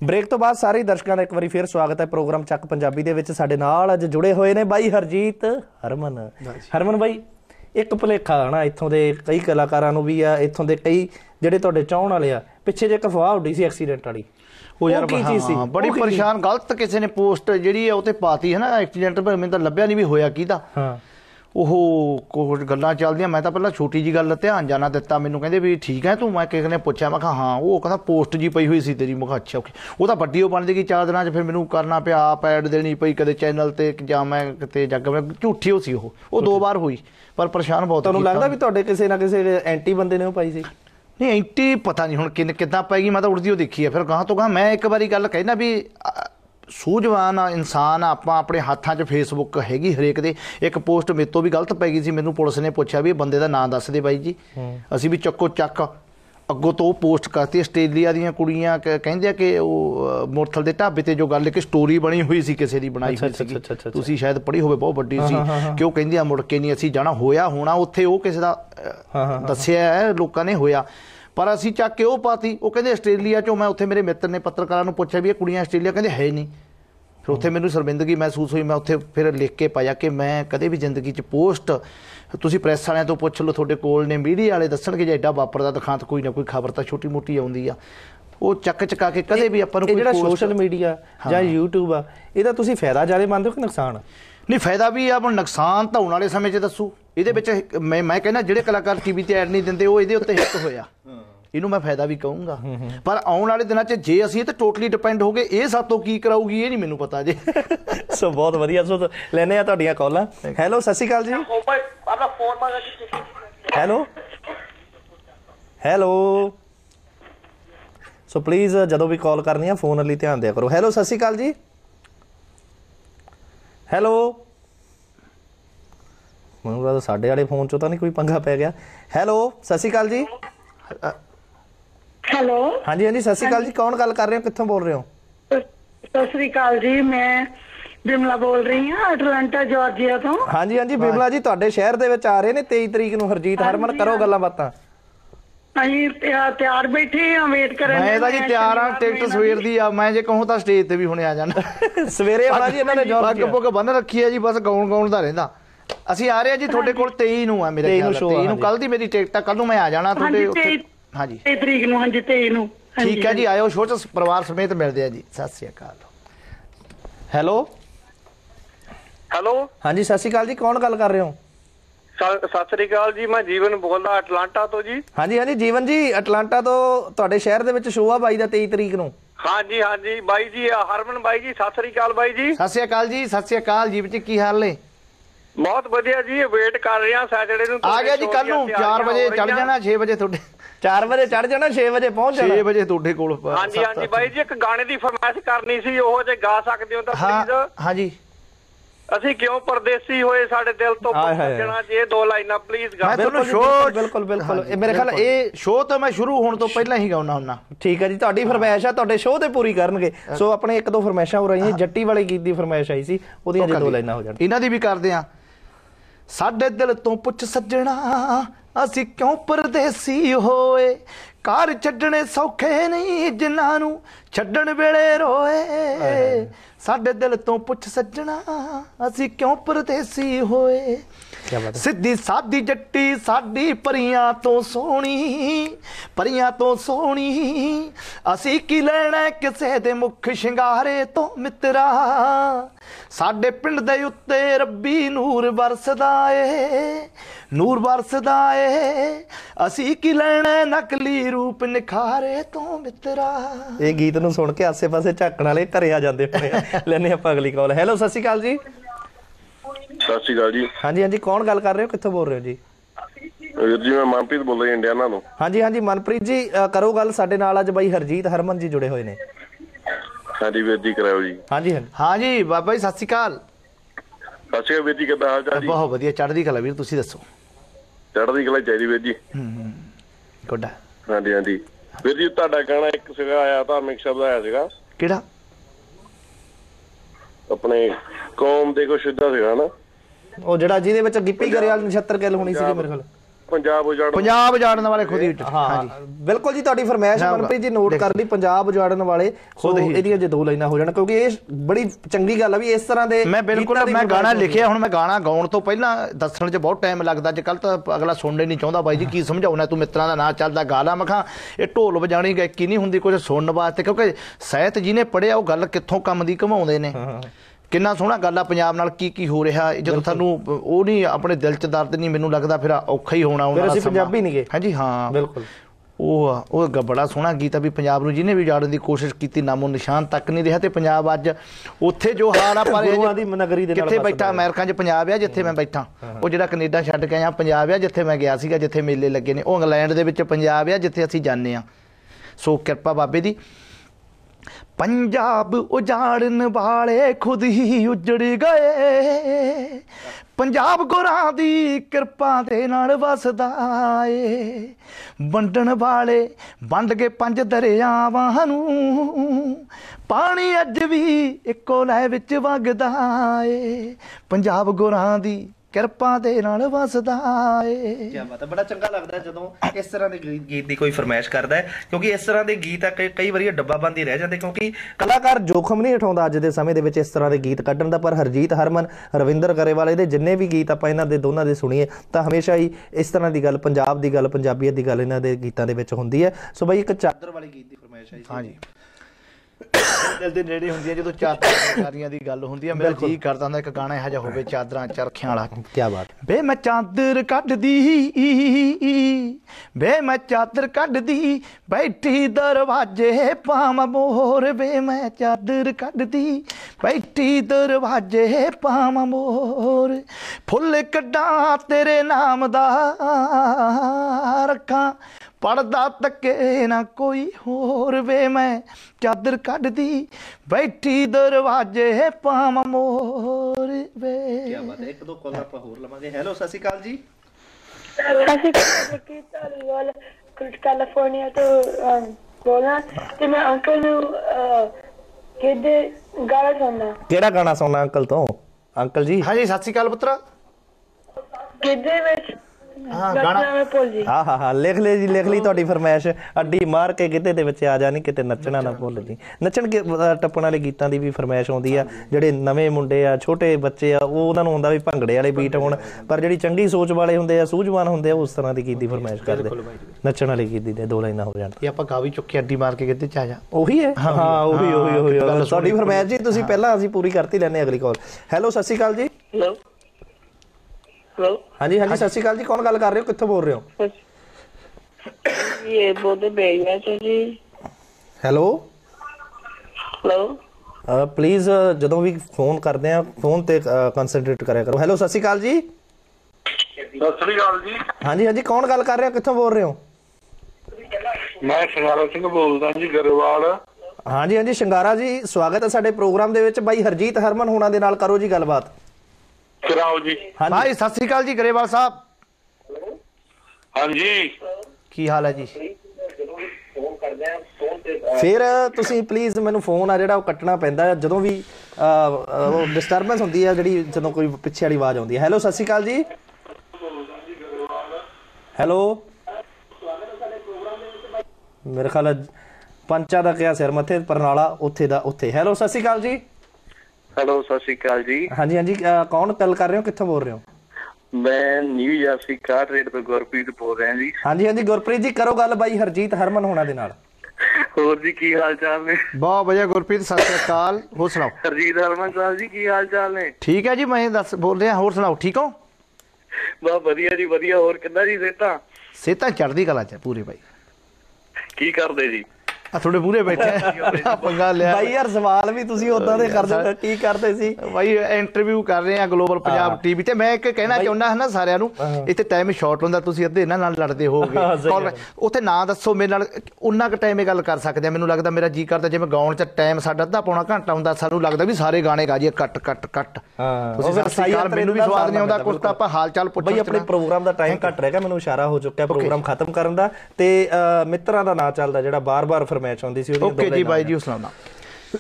ਬ੍ਰੇਕ ਤੋਂ ਬਾਅਦ ਸਾਰੇ ਦਰਸ਼ਕਾਂ ਦਾ ਇੱਕ ਵਾਰੀ ਫੇਰ ਸਵਾਗਤ ਹੈ ਪ੍ਰੋਗਰਾਮ ਚੱਕ ਪੰਜਾਬੀ ਦੇ ਵਿੱਚ। ਸਾਡੇ ਨਾਲ ਅੱਜ ਜੁੜੇ ਹੋਏ ਨੇ ਬਾਈ ਹਰਜੀਤ ਹਰਮਨ। ਹਰਮਨ ਬਾਈ, ਇੱਕ ਭੁਲੇਖਾ ਨਾ ਇੱਥੋਂ ਦੇ ਕਈ ਕਲਾਕਾਰਾਂ ਨੂੰ ਵੀ ਆ, ਇੱਥੋਂ ਦੇ ਕਈ ਜਿਹੜੇ ਤੁਹਾਡੇ ਚਾਹਣ ਵਾਲੇ ਆ, ਪਿੱਛੇ ਜੇ ਇੱਕ ਅਫਵਾਹ ਉੱਡੀ ਸੀ ਐਕਸੀਡੈਂਟ ਵਾਲੀ, ਉਹ ਯਾਰ ਕੀ ਚੀਜ਼ ਸੀ? ਬੜੀ ਪਰੇਸ਼ਾਨ, ਗਲਤ ਕਿਸੇ ਨੇ ਪੋਸਟ ਜਿਹੜੀ ਆ ਉਹ ਤੇ ਪਾਤੀ ਹੈ ਨਾ ਐਕਸੀਡੈਂਟ, ਪਰ ਮੈਨੂੰ ਤਾਂ ਲੱਭਿਆ ਨਹੀਂ ਵੀ ਹੋਇਆ ਕਿਹਦਾ। ਹਾਂ, ਉਹ ਕੁਝ ਗੱਲਾਂ ਚੱਲਦੀਆਂ, ਮੈਂ ਤਾਂ ਪਹਿਲਾਂ ਛੋਟੀ ਜੀ ਗੱਲ ਧਿਆਨ ਜਾਣਾ ਦਿੱਤਾ, ਮੈਨੂੰ ਕਹਿੰਦੇ ਵੀ ਠੀਕ ਹੈ ਤੂੰ, ਮੈਂ ਕਿਸੇ ਨੇ ਪੁੱਛਿਆ, ਮੈਂ ਕਿਹਾ ਹਾਂ, ਉਹ ਕਹਿੰਦਾ ਪੋਸਟ ਜੀ ਪਈ ਹੋਈ ਸੀ ਤੇਰੀ। ਮੈਂ ਕਿਹਾ ਅੱਛਾ ਓਕੇ। ਉਹ ਤਾਂ ਵੱਡੀ ਉਹ ਬਣ ਜਾਏਗੀ ਚਾਰ ਦਿਨਾਂ 'ਚ, ਫਿਰ ਮੈਨੂੰ ਕਰਨਾ ਪਿਆ, ਆਪ ਐਡ ਦੇਣੀ ਪਈ ਕਦੇ ਚੈਨਲ ਤੇ ਜਾਂ ਮੈਂ ਕਿਤੇ ਜੱਗ, ਮੈਂ ਝੂਠੀ ਉਹ ਸੀ, ਉਹ ਉਹ ਦੋ ਵਾਰ ਹੋਈ, ਪਰ ਪਰੇਸ਼ਾਨ ਬਹੁਤ। ਤੁਹਾਨੂੰ ਲੱਗਦਾ ਵੀ ਤੁਹਾਡੇ ਕਿਸੇ ਨਾ ਕਿਸੇ ਐਂਟੀ ਬੰਦੇ ਨੇ ਉਹ ਪਾਈ ਸੀ? ਨਹੀਂ ਐਂਟੀ ਪਤਾ ਨਹੀਂ ਹੁਣ ਕਿੰਨ ਕਿੱਦਾਂ ਪਏਗੀ, ਮੈਂ ਤਾਂ ਉੜਦੀ ਉਹ ਦੇਖੀ ਹੈ। ਫਿਰ ਗਾਹਾਂ ਤੋਂ ਗਾਹਾਂ ਮੈਂ ਇੱਕ ਵਾਰੀ ਗੱਲ ਕਹਿਣਾ ਵੀ ਸੂਝਵਾਨ ਇਨਸਾਨ ਆਪਾਂ, ਆਪਣੇ ਹੱਥਾਂ 'ਚ ਫੇਸਬੁੱਕ ਹੈਗੀ ਹਰੇਕ ਦੇ। ਇੱਕ ਪੋਸਟ ਮੇਰੇ ਤੋਂ ਵੀ ਗਲਤ ਪੈ ਗਈ ਸੀ, ਮੈਨੂੰ ਪੁਲਿਸ ਨੇ ਪੁੱਛਿਆ ਵੀ ਬੰਦੇ ਦਾ ਨਾਂ ਦੱਸ ਦੇ ਬਾਈ ਜੀ, ਅਸੀਂ ਵੀ ਚੱਕੋ ਚੱਕ ਅੱਗੋਂ ਤੋਂ ਉਹ ਪੋਸਟ ਕਰਤੀ। ਆਸਟ੍ਰੇਲੀਆ ਦੀਆਂ ਕੁੜੀਆਂ ਕਹਿੰਦੇ ਆ ਕਿ ਉਹ ਮੁਰਥਲ ਦੇ ਢਾਬੇ ਤੇ ਜੋ ਗੱਲ ਇੱਕ ਸਟੋਰੀ ਬਣੀ ਹੋਈ ਸੀ, ਕਿਸੇ ਦੀ ਬਣਾਈ ਹੋਈ ਸੀ, ਤੁਸੀਂ ਸ਼ਾਇਦ ਪੜ੍ਹੀ ਹੋਵੇ, ਬਹੁਤ ਵੱਡੀ ਸੀ, ਕਿ ਉਹ ਕਹਿੰਦੇ ਆ ਮੁੜ ਕੇ ਨਹੀਂ ਅਸੀਂ ਜਾਣਾ, ਹੋਇਆ ਹੋਣਾ ਉੱਥੇ, ਉਹ ਕਿਸੇ ਦਾ ਦੱਸਿਆ ਹੈ ਲੋਕਾਂ ਨੇ ਹੋਇਆ, ਪਰ ਅਸੀਂ ਚੱਕ ਕੇ ਉਹ ਪਾਤੀ। ਉਹ ਕਹਿੰਦੇ ਆਸਟ੍ਰੇਲੀਆ 'ਚੋਂ, ਮੈਂ ਉੱਥੇ ਮੇਰੇ ਮਿੱਤਰ ਨੇ ਪੱਤਰਕਾਰਾਂ ਨੂੰ ਪੁੱਛਿਆ ਵੀ ਇਹ ਕੁੜੀਆਂ ਆਸਟ੍ਰੇਲੀਆ, ਕਹਿੰਦੇ ਹੈ ਨਹੀਂ। ਫਿਰ ਉੱਥੇ ਮੈਨੂੰ ਸ਼ਰਮਿੰਦਗੀ ਮਹਿਸੂਸ ਹੋਈ, ਮੈਂ ਉੱਥੇ ਫਿਰ ਲਿਖ ਕੇ ਪਾਇਆ ਕਿ ਮੈਂ ਕਦੇ ਵੀ ਜ਼ਿੰਦਗੀ 'ਚ ਪੋਸਟ, ਤੁਸੀਂ ਪ੍ਰੈਸ ਵਾਲਿਆਂ ਤੋਂ ਪੁੱਛ ਲਓ, ਤੁਹਾਡੇ ਕੋਲ ਨੇ, ਮੀਡੀਆ ਵਾਲੇ ਦੱਸਣਗੇ ਜੇ ਐਡਾ ਵਾਪਰਦਾ ਦਿਖਾਂਤ ਕੋਈ ਨਾ ਕੋਈ ਖਬਰ ਤਾਂ ਛੋਟੀ ਮੋਟੀ ਆਉਂਦੀ ਆ, ਉਹ ਚੱਕ ਚਕਾ ਕੇ ਕਦੇ ਵੀ ਆਪਾਂ ਨੂੰ ਕੋਈ। ਜਿਹੜਾ ਸੋਸ਼ਲ ਮੀਡੀਆ ਜਾਂ ਯੂਟਿਊਬ ਆ, ਇਹਦਾ ਤੁਸੀਂ ਫਾਇਦਾ ਜ਼ਿਆਦਾ ਮੰਨਦੇ ਹੋ ਕਿ ਨੁਕਸਾਨ? ਨਹੀਂ, ਫਾਇਦਾ ਵੀ ਆ, ਪਰ ਨੁਕਸਾਨ ਤਾਂ ਆਉਣ ਵਾਲੇ ਸਮੇਂ 'ਚ ਦੱਸੂ। ਇਹਦੇ ਵਿੱਚ ਮੈਂ ਮੈਂ ਕਹਿੰਦਾ ਜਿਹੜੇ ਕਲਾਕਾਰ ਟੀਵੀ ਤੇ ਐਡ ਨਹੀਂ ਦਿੰਦੇ ਉਹ ਇਹਦੇ ਉੱਤੇ ਹਿੱਟ ਹੋਇਆ, ਇਹਨੂੰ ਮੈਂ ਫਾਇਦਾ ਵੀ ਕਹੂੰਗਾ। ਪਰ ਆਉਣ ਵਾਲੇ ਦਿਨਾਂ 'ਚ ਜੇ ਅਸੀਂ ਇਹ ਤੇ ਟੋਟਲੀ ਡਿਪੈਂਡ ਹੋ ਗਏ, ਇਹ ਸਾਤੋਂ ਕੀ ਕਰਾਊਗੀ ਇਹ ਨਹੀਂ ਮੈਨੂੰ ਪਤਾ ਜੇ। ਸੋ ਬਹੁਤ ਵਧੀਆ, ਸੋ ਲੈਨੇ ਆ ਤੁਹਾਡੀਆਂ ਕਾਲਾਂ। ਹੈਲੋ, ਸਤਿ ਸ਼੍ਰੀ ਅਕਾਲ ਜੀ। ਹੈਲੋ ਹੈਲੋ ਸੋ ਪਲੀਜ਼ ਜਦੋਂ ਵੀ ਕਾਲ ਕਰਨੀ ਆ ਫੋਨ ਲਈ ਧਿਆਨ ਦਿਆ ਕਰੋ। ਹੈਲੋ, ਸਤਿ ਸ਼੍ਰੀ ਅਕਾਲ ਜੀ। ਹੈਲੋ, ਮੈਨੂੰ ਲੱਗਦਾ ਸਾਡੇ ਵਾਲੇ ਫੋਨ 'ਚੋਂ ਤਾਂ ਨਹੀਂ ਕੋਈ ਪੰਗਾ ਪੈ ਗਿਆ। ਹੈਲੋ, ਸਤਿ ਸ਼੍ਰੀ ਅਕਾਲ ਜੀ। ਹੈਲੋ, ਹਾਂਜੀ ਹਾਂਜੀ, ਸਤਿ ਸ਼੍ਰੀ ਅਕਾਲ ਜੀ। ਕੌਣ ਗੱਲ ਕਰ ਰਹੇ ਹੋ, ਕਿੱਥੋਂ ਬੋਲ ਰਹੇ ਹੋ? ਸਤਿ ਸ਼੍ਰੀ ਅਕਾਲ ਜੀ, ਮੈਂ ਬਿਮਲਾ ਬੋਲ ਰਹੀ ਹਾਂ, ਅਟਲਾਂਟਾ ਜਾਰਜੀਆ ਤੋਂ। ਹਾਂਜੀ ਹਾਂਜੀ ਬਿਮਲਾ ਜੀ, ਤੁਹਾਡੇ ਸ਼ਹਿਰ ਦੇ ਵਿੱਚ ਆ ਰਹੇ ਨੇ ਤੇਈ ਤਰੀਕ ਨੂੰ ਹਰਜੀਤ ਹਰਮਨ, ਕਰੋ ਗੱਲਾਂ ਬਾਤਾਂ। ਅਸੀਂ ਤਿਆਰ ਬੈਠੇ ਆ, ਵੇਟ ਕਰਨ। ਮੈਂ ਤਾਂ ਜੀ ਤਿਆਰ ਆ, ਟਿਕਟ ਸਵੇਰ ਦੀ ਆ, ਮੈਂ ਜੇ ਕਹੂੰ ਤਾਂ ਸਟੇਜ ਤੇ ਵੀ ਹੁਣੇ ਆ ਜਾਣਾ। ਸਵੇਰੇ ਆਉਣਾ ਜੀ, ਇਹਨਾਂ ਨੇ ਜੋਬ ਪੱਗ ਪੁੱਗ ਬੰਨ ਰੱਖੀ ਹੈ ਜੀ, ਬਸ ਗਾਉਣ ਗਾਉਣ ਦਾ ਰਹਿੰਦਾ। ਅਸੀਂ ਆ ਰਹੇ ਆ ਜੀ ਤੁਹਾਡੇ ਕੋਲ ਤੇਈ ਨੂੰ ਆ, ਮੇਰੇ ਖਿਆਲ ਤੇਈ ਨੂੰ, ਕੱਲ ਦੀ ਮੇਰੀ ਟਿਕਟ ਆ, ਕੱਲ ਨੂੰ ਮੈਂ ਆ ਜਾਣਾ ਤੁਹਾਡੇ ਉੱਥੇ। ਹਾਂਜੀ, ਤੇਈ ਤਰੀਕ ਨੂੰ। ਹਾਂਜੀ, ਤੇਈ ਨੂੰ। ਠੀਕ ਹੈ ਜੀ, ਆਇਓ, ਛੋਟੇ ਪਰਿਵਾਰ ਸਮੇਤ ਮਿਲਦੇ ਆ ਜੀ। ਸਤਿ ਸ਼੍ਰੀ ਅਕਾਲ। ਹੈਲੋ ਹੈਲੋ, ਹਾਂਜੀ, ਸਤਿ ਸ਼੍ਰੀ ਅਕਾਲ ਜੀ। ਕੌਣ ਗੱਲ ਕਰ ਰਹੇ ਹੋ? ਸਤਿ ਸ੍ਰੀ ਅਕਾਲ ਜੀ, ਮੈਂ ਜੀਵਨ ਬੋਲਦਾ ਅਟਲਾਂਟਾ ਤੋਂ ਜੀ। ਹਾਂਜੀ ਹਾਂਜੀ ਜੀਵਨ ਜੀ, ਅਟਲਾਂਟਾ ਤੋਂ ਤੁਹਾਡੇ ਸ਼ਹਿਰ ਦੇ ਵਿੱਚ ਸ਼ੋਅ ਆ ਬਾਈ ਦਾ ਤੇਈ ਤਰੀਕ ਨੂੰ। ਹਾਂਜੀ ਹਾਂਜੀ ਬਾਈ ਜੀ, ਹਰਮਨ ਬਾਈ ਜੀ, ਸਤਿ ਸ੍ਰੀ ਅਕਾਲ ਬਾਈ ਜੀ। ਸਤਿ ਸ਼੍ਰੀ ਅਕਾਲ ਜੀ। ਸਤਿ ਸ਼੍ਰੀ ਅਕਾਲ ਜੀ, ਜੀ ਕੀ ਹਾਲ ਨੇ? ਬਹੁਤ ਵਧੀਆ ਜੀ, ਵੇਟ ਕਰ ਰਿਹਾ ਸੈਟਰਡੇ ਨੂੰ। ਆ ਗਿਆ ਜੀ, ਕੱਲ ਨੂੰ ਚਾਰ ਵਜੇ ਚੜ ਜਾਣਾ, ਛੇ ਵਜੇ ਤੁਹਾਡੇ ਚਾਰ ਵਜੇ ਚੜ ਜਾਣਾ, ਛੇ ਵਜੇ ਪਹੁੰਚ ਜਾਣਾ, ਛੇ ਵਜੇ ਤੁਹਾਡੇ ਕੋਲ। ਹਾਂਜੀ ਹਾਂਜੀ ਬਾਈ ਜੀ, ਇੱਕ ਗਾਣੇ ਦੀ ਫਰਮਾਇਸ਼ ਕਰਨੀ ਸੀ, ਉਹ ਜੇ ਗਾ ਸਕਦੇ ਹੋ ਤਾਂ ਪਲੀਜ਼। ਹਾਂਜੀ। ਅਸੀਂ ਕਿਉਂ ਪਰਦੇਸੀ ਹੋਏ, ਸਾਡੇ ਦਿਲ ਤੋਂ ਪੁੱਛਣਾ ਜੇ ਦੋ ਲਾਈਨਾਂ ਪਲੀਜ਼ ਗਾ। ਮੈਂ ਤੁਹਾਨੂੰ ਸ਼ੋਅ ਬਿਲਕੁਲ ਬਿਲਕੁਲ, ਮੇਰੇ ਖਿਆਲ ਇਹ ਸ਼ੋਅ ਤਾਂ ਮੈਂ ਸ਼ੁਰੂ ਹੋਣ ਤੋਂ ਪਹਿਲਾਂ ਹੀ ਗਾਉਣਾ ਹੁੰਦਾ। ਠੀਕ ਹੈ ਜੀ, ਤੁਹਾਡੀ ਫਰਮਾਇਸ਼ ਆ, ਤੁਹਾਡੇ ਸ਼ੋਅ ਤੇ ਪੂਰੀ ਕਰਨਗੇ। ਸੋ ਆਪਣੇ ਇੱਕ ਦੋ ਫਰਮਾਇਸ਼ਾਂ ਹੋ ਰਹੀਆਂ, ਜੱਟੀ ਵਾਲੇ ਗੀਤ ਦੀ ਫਰਮਾਇਸ਼ ਆਈ ਸੀ, ਉਹਦੀਆਂ ਜੇ ਦੋ ਲਾਈਨਾਂ ਹੋ ਜਾਣ। ਇਹਨਾਂ ਦੀ ਵੀ ਕਰਦੇ ਆ। ਸਾਡੇ ਦਿਲ ਤੋਂ ਪੁੱਛ ਸੱਜਣਾ, ਅਸੀਂ ਕਿਉਂ ਪਰਦੇਸੀ ਹੋਏ, ਘਰ ਛੱਡਣੇ ਸੌਖੇ ਨਹੀਂ ਜਿਨ੍ਹਾਂ ਨੂੰ ਛੱਡਣ ਵੇਲੇ ਰੋਏ। ਸਾਡੇ ਦਿਲ ਤੋਂ ਪੁੱਛ ਸੱਜਣਾ, ਅਸੀਂ ਕਿਉਂ ਪਰਦੇਸੀ ਹੋਏ, ਸਿੱਧੀ ਸਾਦੀ ਜੱਟੀ ਸਾਡੀ ਪਰੀਆਂ ਤੋਂ ਸੋਹਣੀ, ਪਰੀਆਂ ਤੋਂ ਸੋਹਣੀ, ਅਸੀਂ ਕੀ ਲੈਣਾ ਕਿਸੇ ਦੇ ਮੁੱਖ ਸ਼ਿੰਗਾਰੇ ਤੋਂ ਮਿੱਤਰਾ। ਸਾਡੇ ਪਿੰਡ ਦੇ ਉੱਤੇ ਰੱਬੀ ਨੂਰ ਵਰਸਦਾ ਏ, ਨੂਰ ਵਰਸਦਾ ਏ, ਅਸੀਂ ਕੀ ਲੈਣਾ ਨਕਲੀ ਰੂਪ ਨਿਖਾਰੇ ਤੋਂ ਮਿੱਤਰਾ। ਇਹ ਗੀਤ ਨੂੰ ਸੁਣ ਕੇ ਆਸੇ ਪਾਸੇ ਝਾਕਣ ਵਾਲੇ ਘਰੇ ਆ ਜਾਂਦੇ ਪਏ। ਲੈਨੇ ਆਪਾਂ ਅਗਲੀ ਕਾਲ। ਹੈਲੋ, ਸਤਿ ਸ਼੍ਰੀ ਅਕਾਲ ਜੀ। ਸਤਿ ਸ਼੍ਰੀ ਅਕਾਲ ਜੀ। ਹਾਂਜੀ ਹਾਂਜੀ, ਕੌਣ ਗੱਲ ਕਰ ਰਹੇ ਹੋ, ਕਿੱਥੋਂ ਬੋਲ ਰਹੇ ਹੋ ਜੀ? ਵੀਰ ਜੀ, ਮੈਂ ਮਨਪ੍ਰੀਤ ਬੋਲ ਰਿਹਾ ਇੰਡੀਆਨਾ ਤੋਂ। ਹਾਂਜੀ ਹਾਂਜੀ ਮਨਪ੍ਰੀਤ ਜੀ, ਕਰੋ ਗੱਲ। ਸਾਡੇ ਨਾਲ ਅੱਜ ਬਾਈ ਹਰਜੀਤ ਹਰਮਨ ਜੀ ਜੁੜੇ ਹੋਏ ਨੇ। ਹਾਂਜੀ ਵੀਰ ਜੀ, ਕਰਾਓ ਜੀ। ਹਾਂਜੀ ਹਾਂਜੀ ਹਾਂਜੀ ਬਾਬਾ ਜੀ, ਸਤਿ ਸ਼੍ਰੀ ਅਕਾਲ। ਸਤਿ ਸ਼੍ਰੀ ਅਕਾਲ ਵੀਰ ਜੀ, ਕਿੱਦਾਂ ਹਾਲ ਚਾਲ ਜੀ? ਬਹੁਤ ਵਧੀਆ, ਚੜ੍ਹਦੀ ਕਲਾ ਵੀਰ, ਤੁਸੀਂ ਦੱਸੋ? ਚੜ੍ਹਦੀ ਕਲਾ ਚਾਹੀਦੀ ਵੀਰ ਜੀ। ਹੂੰ, ਗੁੱਡ। ਹਾਂਜੀ ਹਾਂਜੀ ਵੀਰ ਜੀ, ਤੁਹਾਡਾ ਗਾਣਾ ਇੱਕ ਸੀਗਾ ਆਇਆ, ਧਾਰਮਿਕ ਸ਼ਬਦ ਆਇਆ ਸੀਗਾ। ਕਿਹੜਾ? ਆਪਣੇ ਕੌਮ ਦੇ ਕੋ ਸਿੱਧਾ ਸੀਗਾ ਨਾ, ਉਹ ਜਿਹੜਾ ਜਿਹਦੇ ਵਿੱਚ ਗਿੱਪੀ ਗਰੇਵਾਲ ਨਛੱਤਰ ਗਿੱਲ ਹੋਣੀ ਸੀ ਮੇਰੇ ਖਿਆਲ। ਪੰਜਾਬ ਉਜਾੜਨ ਪੰਜਾਬ ਉਜਾੜਨ ਵਾਲੇ ਖੁਦ ਹੀ। ਹਾਂ ਬਿਲਕੁਲ ਜੀ, ਤੁਹਾਡੀ ਫਰਮਾਇਸ਼ ਮਨਪ੍ਰੀਤ ਜੀ ਨੋਟ ਕਰ ਲਈ, ਪੰਜਾਬ ਉਜਾੜਨ ਵਾਲੇ ਖੁਦ ਹੀ। ਇਹਦੀਆਂ ਜੇ ਦੋ ਲਾਈਨਾਂ ਹੋ ਜਾਣ, ਕਿਉਂਕਿ ਇਹ ਬੜੀ ਚੰਗੀ ਗੱਲ ਆ ਵੀ ਇਸ ਤਰ੍ਹਾਂ ਦੇ। ਮੈਂ ਬਿਲਕੁਲ ਮੈਂ ਗਾਣਾ ਲਿਖਿਆ, ਹੁਣ ਮੈਂ ਗਾਣਾ ਗਾਉਣ ਤੋਂ ਪਹਿਲਾਂ ਦੱਸਣ 'ਚ ਬਹੁਤ ਟਾਈਮ ਲੱਗਦਾ। ਅੱਜ ਕੱਲ੍ਹ ਤਾਂ ਅਗਲਾ ਸੁਣਨੇ ਨਹੀਂ ਚਾਹੁੰਦਾ, ਬਾਈ ਜੀ ਕੀ ਸਮਝਾਉਣਾ, ਤੂੰ ਮਿੱਤਰਾਂ ਦਾ ਨਾਂ ਚੱਲਦਾ ਗਾ ਲਾ। ਮੈਂ ਕਿਹਾ ਇਹ ਢੋਲ ਵਜਾਣੀ ਗਾਇਕੀ ਨਹੀਂ ਹੁੰਦੀ ਕੁਝ ਸੁਣਨ ਵਾਸਤੇ, ਕਿਉਂਕਿ ਸਾਹਿਤ ਜਿਹਨੇ ਪੜ੍ਹਿਆ ਉਹ ਗੱਲ ਕਿੱਥੋਂ ਕੰਮ ਦੀ ਘਮਾਉਂਦੇ ਨੇ। ਕਿੰਨਾ ਸੋਹਣਾ ਗੱਲ ਆ ਪੰਜਾਬ ਨਾਲ ਕੀ ਕੀ ਹੋ ਰਿਹਾ, ਜਦੋਂ ਤੁਹਾਨੂੰ ਉਹ ਨਹੀਂ ਆਪਣੇ ਦਿਲ 'ਚ ਦਰਦ ਨਹੀਂ, ਮੈਨੂੰ ਲੱਗਦਾ ਫਿਰ ਔਖਾ ਹੀ ਹੋਣਾ ਉਹਨਾਂ ਦਾ। ਅਸੀਂ ਪੰਜਾਬੀ ਨਹੀਂ ਗਏ। ਹਾਂਜੀ ਹਾਂ ਬਿਲਕੁਲ, ਉਹ ਆ ਉਹ ਬੜਾ ਸੋਹਣਾ ਗੀਤ ਆ ਵੀ ਪੰਜਾਬ ਨੂੰ ਜਿਹਨੇ ਵੀ ਉਜਾੜਨ ਦੀ ਕੋਸ਼ਿਸ਼ ਕੀਤੀ ਨਾਮੋ ਨਿਸ਼ਾਨ ਤੱਕ ਨਹੀਂ ਰਿਹਾ। ਤੇ ਪੰਜਾਬ ਅੱਜ ਉੱਥੇ ਜੋ ਹਾਲ ਆ, ਪਰ ਕਿੱਥੇ ਬੈਠਾ ਅਮਰੀਕਾ 'ਚ ਪੰਜਾਬ ਆ ਜਿੱਥੇ ਮੈਂ ਬੈਠਾ, ਉਹ ਜਿਹੜਾ ਕੈਨੇਡਾ ਛੱਡ ਕੇ ਆਇਆ ਪੰਜਾਬ ਆ ਜਿੱਥੇ ਮੈਂ ਗਿਆ ਸੀਗਾ, ਜਿੱਥੇ ਮੇਲੇ ਲੱਗੇ ਨੇ। ਉਹ ਇੰਗਲੈਂਡ ਦੇ ਵਿੱਚ ਪੰਜਾਬ ਆ ਜਿੱਥੇ ਅਸੀਂ ਜਾਂਦੇ ਹਾਂ। ਸੋ ਕਿਰਪਾ ਬਾਬੇ ਦੀ। ਪੰਜਾਬ ਉਜਾੜਨ ਵਾਲੇ ਖੁਦ ਹੀ ਉਜੜ ਗਏ, ਪੰਜਾਬ ਗੁਰਾਂ ਦੀ ਕਿਰਪਾ ਦੇ ਨਾਲ ਵਸਦਾ ਏ। ਵੰਡਣ ਵਾਲੇ ਵੰਡ ਕੇ ਪੰਜ ਦਰਿਆਵਾਂ ਨੂੰ, ਪਾਣੀ ਅੱਜ ਵੀ ਇੱਕੋ ਲਹਿ ਵਿੱਚ ਵਗਦਾ ਏ। ਪੰਜਾਬ ਗੁਰਾਂ ਦੀ ਕਿਰਪਾ ਦੇ ਨਾਲ ਵਸਦਾ ਏ। ਕੀ ਬਾਤ ਹੈ, ਬੜਾ ਚੰਗਾ ਲੱਗਦਾ ਜਦੋਂ ਇਸ ਤਰ੍ਹਾਂ ਦੇ ਗੀਤ ਦੀ ਕੋਈ ਫਰਮਾਇਸ਼ ਕਰਦਾ ਹੈ, ਕਿਉਂਕਿ ਇਸ ਤਰ੍ਹਾਂ ਦੇ ਗੀਤ ਆ ਕਈ ਵਾਰੀ ਡੱਬਾਬੰਦੀ ਰਹਿ ਜਾਂਦੇ, ਕਿਉਂਕਿ ਕਲਾਕਾਰ ਜੋਖਮ ਨਹੀਂ ਉਠਾਉਂਦਾ ਅੱਜ ਦੇ ਸਮੇਂ ਦੇ ਵਿੱਚ ਇਸ ਤਰ੍ਹਾਂ ਦੇ ਗੀਤ ਕੱਢਣ ਦਾ। ਪਰ ਹਰਜੀਤ ਹਰਮਨ, ਰਵਿੰਦਰ ਗਰੇਵਾਲ ਦੇ ਜਿੰਨੇ ਵੀ ਗੀਤ ਆਪਾਂ ਇਹਨਾਂ ਦੇ ਦੋਨਾਂ ਦੇ ਸੁਣੀਏ ਤਾਂ ਹਮੇਸ਼ਾ ਹੀ ਇਸ ਤਰ੍ਹਾਂ ਦੀ ਗੱਲ, ਪੰਜਾਬ ਦੀ ਗੱਲ, ਪੰਜਾਬੀਅਤ ਦੀ ਗੱਲ ਇਹਨਾਂ ਦੇ ਗੀਤਾਂ ਦੇ ਵਿੱਚ ਹੁੰਦੀ ਹੈ। ਸੋ ਬਾਈ ਇੱਕ ਚਾਦਰ ਵਾਲੇ ਗੀਤ ਦੀ ਫਰਮਾਇਸ਼ ਆਈ। ਹਾਂਜੀ, ਦਿਲ ਦੇ ਨੇੜੇ ਹੁੰਦੀ ਹੈ ਜਦੋਂ ਚਾਦਰਾਂ ਦੀ ਗੱਲ ਹੁੰਦੀ ਹੈ। ਮੇਰਾ ਜੀ ਕਰਦਾ ਹੁੰਦਾ ਇੱਕ ਗਾਣਾ ਇਹੋ ਜਿਹਾ ਹੋਵੇ ਚਾਦਰਾਂ ਚਰਖਿਆਂ ਵਾਲਾ। ਕੀ ਬਾਤ। ਵੇ ਮੈਂ ਚਾਦਰ ਕੱਢਦੀ, ਵੇ ਮੈਂ ਚਾਦਰ ਕੱਢਦੀ, ਬੈਠੀ ਦਰਵਾਜ਼ੇ ਪਾਵਾਂ ਮੋਹਰ। ਵੇ ਮੈਂ ਚਾਦਰ ਕੱਢਦੀ, ਬੈਠੀ ਦਰਵਾਜ਼ੇ ਪਾਵਾਂ ਮੋਹਰ। ਫੁੱਲ ਕੱਢਾਂ ਤੇਰੇ ਨਾਮ ਦਾ, ਰੱਖਾਂ ਪੜਦਾ ਤੱਕੇ ਨਾ ਕੋਈ ਹੋਰ। ਵੇ ਮੈਂ ਚਾਦਰ ਕੱਢਦੀ, ਬੈਠੀ ਦਰਵਾਜ਼ੇ ਪਾਵਾਂ ਮੋਰ ਵੇ। ਕੀ ਬਾਤ ਹੈ, ਇੱਕ ਦੋ ਕਾਲ ਆਪਾਂ ਹੋਰ ਲਵਾਂਗੇ। ਹੈਲੋ ਸਤਿ ਸ਼੍ਰੀ ਅਕਾਲ ਜੀ। ਅਸੀਂ ਧਾਲੀਵਾਲ ਕੈਲੀਫੋਰਨੀਆ ਤੋਂ ਬੋਲਣਾ ਤੇ ਮੈਂ ਅੰਕਲ ਨੂੰ ਕਿਹਦੇ ਗਾਣਾ ਸੁਣਨਾ। ਕਿਹੜਾ ਗਾਣਾ ਸੁਣਨਾ ਅੰਕਲ ਤੋਂ? ਅੰਕਲ ਜੀ ਹਾਂਜੀ ਸਤਿ ਸ਼੍ਰੀ ਅਕਾਲ ਪੁੱਤਰਾ। ਕਿਹਦੇ ਵਿੱਚ ਹਾਂ ਗਾਣਾ ਹਾਂ ਹਾਂ ਹਾਂ ਲਿਖ ਲੈ ਜੀ, ਲਿਖ ਲਈ ਤੁਹਾਡੀ ਫਰਮਾਇਸ਼। ਅੱਡੀ ਮਾਰ ਕੇ ਗਿੱਧੇ ਦੇ ਵਿੱਚ ਆ ਜਾ, ਨਹੀਂ ਕਿਤੇ ਨੱਚਣਾ ਨਾ ਭੁੱਲ ਜੀ। ਨੱਚਣ ਟੱਪਣ ਵਾਲੇ ਗੀਤਾਂ ਦੀ ਵੀ ਫਰਮਾਇਸ਼ ਆਉਂਦੀ ਆ। ਜਿਹੜੇ ਨਵੇਂ ਮੁੰਡੇ ਆ, ਛੋਟੇ ਬੱਚੇ ਆ, ਉਹ ਉਹਨਾਂ ਨੂੰ ਹੁੰਦਾ ਵੀ ਭੰਗੜੇ ਵਾਲੇ ਬੀਟ ਹੋਣ, ਪਰ ਜਿਹੜੀ ਚੰਗੀ ਸੋਚ ਵਾਲੇ ਹੁੰਦੇ ਆ, ਸੂਝਵਾਨ ਹੁੰਦੇ ਆ, ਉਸ ਤਰ੍ਹਾਂ ਦੀ ਗੀਤ ਦੀ ਫਰਮਾਇਸ਼ ਕਰਦੇ। ਨੱਚਣ ਵਾਲੀ ਗੀਤ ਦੀ ਦੋ ਲਾਈਨਾਂ ਹੋ ਜਾਣ। ਇਹ ਆਪਾਂ ਗਾ ਵੀ ਚੁੱਕੇ, ਅੱਡੀ ਮਾਰ ਕੇ ਗਿੱਧੇ ਚ ਆ ਜਾ, ਉਹੀ ਹੈ। ਹਾਂ ਉਹੀ ਉਹੀ ਉਹੀ ਤੁਹਾਡੀ ਫਰਮਾਇਸ਼ ਜੀ। ਤੁਸੀਂ ਪਹਿਲਾਂ ਅਸੀਂ ਪੂਰੀ ਕਰਤੀ ਲੈਣੇ। ਅਗਲੀ ਕਾਲ। ਹੈਲੋ ਸਤਿ ਸ਼੍ਰੀ ਅਕਾਲ ਜੀ। ਹੈਲੋ ਹੈਲੋ ਹਾਂਜੀ ਹਾਂਜੀ ਸਤਿ ਸ਼੍ਰੀ ਅਕਾਲ ਜੀ। ਕੌਣ ਗੱਲ ਕਰ ਰਹੇ ਹੋ, ਕਿੱਥੋਂ ਬੋਲ ਰਹੇ ਹੋ? ਇਹ ਬੋਲਦੇ ਬੇਗਿਆ ਜੀ। ਹੈਲੋ ਹੈਲੋ ਪਲੀਜ਼ ਜਦੋਂ ਵੀ ਫੋਨ ਕਰਦੇ ਆ ਫੋਨ ਤੇ ਕਨਸੈਂਟਰੇਟ ਕਰਿਆ ਕਰੋ। ਹੈਲੋ ਸਤਿ ਸ਼੍ਰੀ ਅਕਾਲ ਜੀ। ਸਤਿ ਸ੍ਰੀ ਅਕਾਲ ਜੀ। ਹਾਂਜੀ ਹਾਂਜੀ ਕੌਣ ਗੱਲ ਕਰ ਰਹੇ ਹੋ, ਕਿੱਥੋਂ ਬੋਲ ਰਹੇ ਹੋ? ਮੈਂ ਸ਼ਿੰਗਾਰਾ ਸਿੰਘ ਬੋਲਦਾ ਜੀ, ਗਰੇਵਾਲ। ਹਾਂਜੀ ਹਾਂਜੀ ਸ਼ਿੰਗਾਰਾ ਜੀ, ਸਵਾਗਤ ਹੈ ਸਾਡੇ ਪ੍ਰੋਗਰਾਮ ਦੇ ਵਿੱਚ। ਬਾਈ ਹਰਜੀਤ ਹਰਮਨ ਹੋਣਾ ਦੇ ਨਾਲ ਕਰੋ ਜੀ ਗੱਲਬਾਤ। ਕਰਾਓ ਜੀ। ਭਾਈ ਸਤਿ ਸ਼੍ਰੀ ਅਕਾਲ ਜੀ ਗਰੇਵਾਲ ਸਾਹਿਬ। ਹਾਂਜੀ ਕੀ ਹਾਲ ਹੈ ਜੀ? ਫਿਰ ਤੁਸੀਂ ਪਲੀਜ਼ ਮੈਨੂੰ ਫੋਨ ਆ ਜਿਹੜਾ ਉਹ ਕੱਟਣਾ ਪੈਂਦਾ ਜਦੋਂ ਵੀ ਉਹ ਡਿਸਟਰਬੈਂਸ ਹੁੰਦੀ ਹੈ, ਜਿਹੜੀ ਜਦੋਂ ਕੋਈ ਪਿੱਛੇ ਵਾਲੀ ਆਵਾਜ਼ ਆਉਂਦੀ ਹੈ। ਹੈਲੋ ਸਤਿ ਸ਼੍ਰੀ ਅਕਾਲ ਜੀ। ਹੈਲੋ ਮੇਰੇ ਖਿਆਲ ਪੰਚਾ ਦਾ ਕਿਹਾ ਸਿਰ ਮੱਥੇ, ਪਰਨਾਲਾ ਉੱਥੇ ਦਾ ਉੱਥੇ। ਹੈਲੋ ਸਤਿ ਸ਼੍ਰੀ ਅਕਾਲ ਜੀ। ਹੈਲੋ ਸਤਿ ਸ਼੍ਰੀ ਅਕਾਲ ਜੀ। ਹਾਂਜੀ ਹਾਂਜੀ ਕੌਣ ਗੱਲ ਕਰ ਰਹੇ ਹੋ, ਕਿੱਥੋਂ ਬੋਲ ਰਹੇ ਹੋ? ਮੈਂ ਨਿਊ ਜਰਸੀ ਕਾਰ ਰੇਟ ਤੋਂ ਗੁਰਪ੍ਰੀਤ ਬੋਲ ਰਿਹਾ ਜੀ। ਹਾਂਜੀ ਹਾਂਜੀ ਗੁਰਪ੍ਰੀਤ ਜੀ ਕਰੋ ਗੱਲ ਬਾਈ ਹਰਜੀਤ ਹਰਮਨ ਹੋਣਾ ਦੇ ਨਾਲ। ਹੋਰ ਜੀ ਕੀ ਹਾਲ ਚਾਲ ਨੇ? ਬਹੁਤ ਵਧੀਆ ਗੁਰਪ੍ਰੀਤ, ਸਤਿ ਸ਼੍ਰੀ ਅਕਾਲ। ਹੋਰ ਸੁਣਾਓ? ਹਰਜੀਤ ਹਰਮਨ ਸਾਹਿਬ ਜੀ ਕੀ ਹਾਲ ਚਾਲ ਨੇ? ਠੀਕ ਹੈ ਜੀ, ਮੈਂ ਦੱਸ ਬੋਲ ਰਿਹਾ। ਹੋਰ ਸੁਣਾਓ, ਠੀਕ ਹੋ? ਬਹੁਤ ਵਧੀਆ ਜੀ ਵਧੀਆ। ਹੋਰ ਕਿੱਦਾਂ ਜੀ ਸਿਹਤਾਂ? ਸਿਹਤਾਂ ਚੜ੍ਹਦੀ ਕਲਾ ਚ ਪੂਰੇ ਬਾਈ। ਕੀ ਕਰਦੇ ਜੀ? ਆ ਥੋੜੇ ਪੂਰੇ ਬੈਠੇ ਪੰਗਾ ਲਿਆ ਬਾਈ ਯਾਰ ਸਵਾਲ ਵੀ ਤੁਸੀਂ ਉਦਾਂ ਦੇ ਕਰਦੇ, ਕੀ ਕਰਦੇ ਸੀ ਬਾਈ? ਇੰਟਰਵਿਊ ਕਰ ਰਹੇ ਆ ਗਲੋਬਲ ਪੰਜਾਬ ਟੀਵੀ ਤੇ। ਮੈਂ ਇੱਕ ਕਹਿਣਾ ਚਾਹੁੰਦਾ ਹਾਂ ਨਾ ਸਾਰਿਆਂ ਨੂੰ, ਇੱਥੇ ਟਾਈਮ ਸ਼ਾਰਟ ਹੁੰਦਾ, ਤੁਸੀਂ ਅੱਧੇ ਇਹਨਾਂ ਨਾਲ ਲੜਦੇ ਹੋਗੇ। ਉੱਥੇ ਨਾ ਦੱਸੋ ਮੇਰੇ ਨਾਲ, ਉਨਾ ਕੁ ਟਾਈਮ ਇਹ ਗੱਲ ਕਰ ਸਕਦੇ ਆ। ਮੈਨੂੰ ਲੱਗਦਾ ਮੇਰਾ ਜੀ ਕਰਦਾ ਜਿਵੇਂ ਗਾਉਣ ਚ ਟਾਈਮ ਸਾਡਾ ਅੱਧਾ ਪੌਣਾ ਘੰਟਾ ਹੁੰਦਾ, ਸਾਨੂੰ ਲੱਗਦਾ ਵੀ ਸਾਰੇ ਗਾਣੇ ਗਾ ਜੀਏ ਕੱਟ ਕੱਟ ਕੱਟ। ਮੈਨੂੰ ਵੀ ਸਵਾਦ ਨਹੀਂ ਆਉਂਦਾ ਕੁਛ, ਤਾਂ ਆਪਾਂ ਹਾਲ ਚਾਲ ਪੁੱਛ। ਬਾਈ ਆਪਣੇ ਪ੍ਰੋਗਰਾਮ ਦਾ ਟਾਈਮ ਘੱਟ ਰਹਿ ਗਿਆ, ਮੈਨੂੰ ਇਸ਼ਾਰਾ ਹੋ ਚੁੱਕਿਆ ਪ੍ਰੋਗਰਾਮ ਖਤਮ ਕਰਨ ਦਾ। ਤੇ ਮਿੱਤਰਾਂ ਦਾ ਨਾਂ ਚੱਲਦਾ ਜਿਹੜਾ ਬਾਰ ਬਾਰ ਫਰਮਾਇਸ਼ ਆਉਂਦੀ ਸੀ। ਓਕੇ ਜੀ ਬਾਈ ਜੀ ਸੁਣਾਉਣਾ।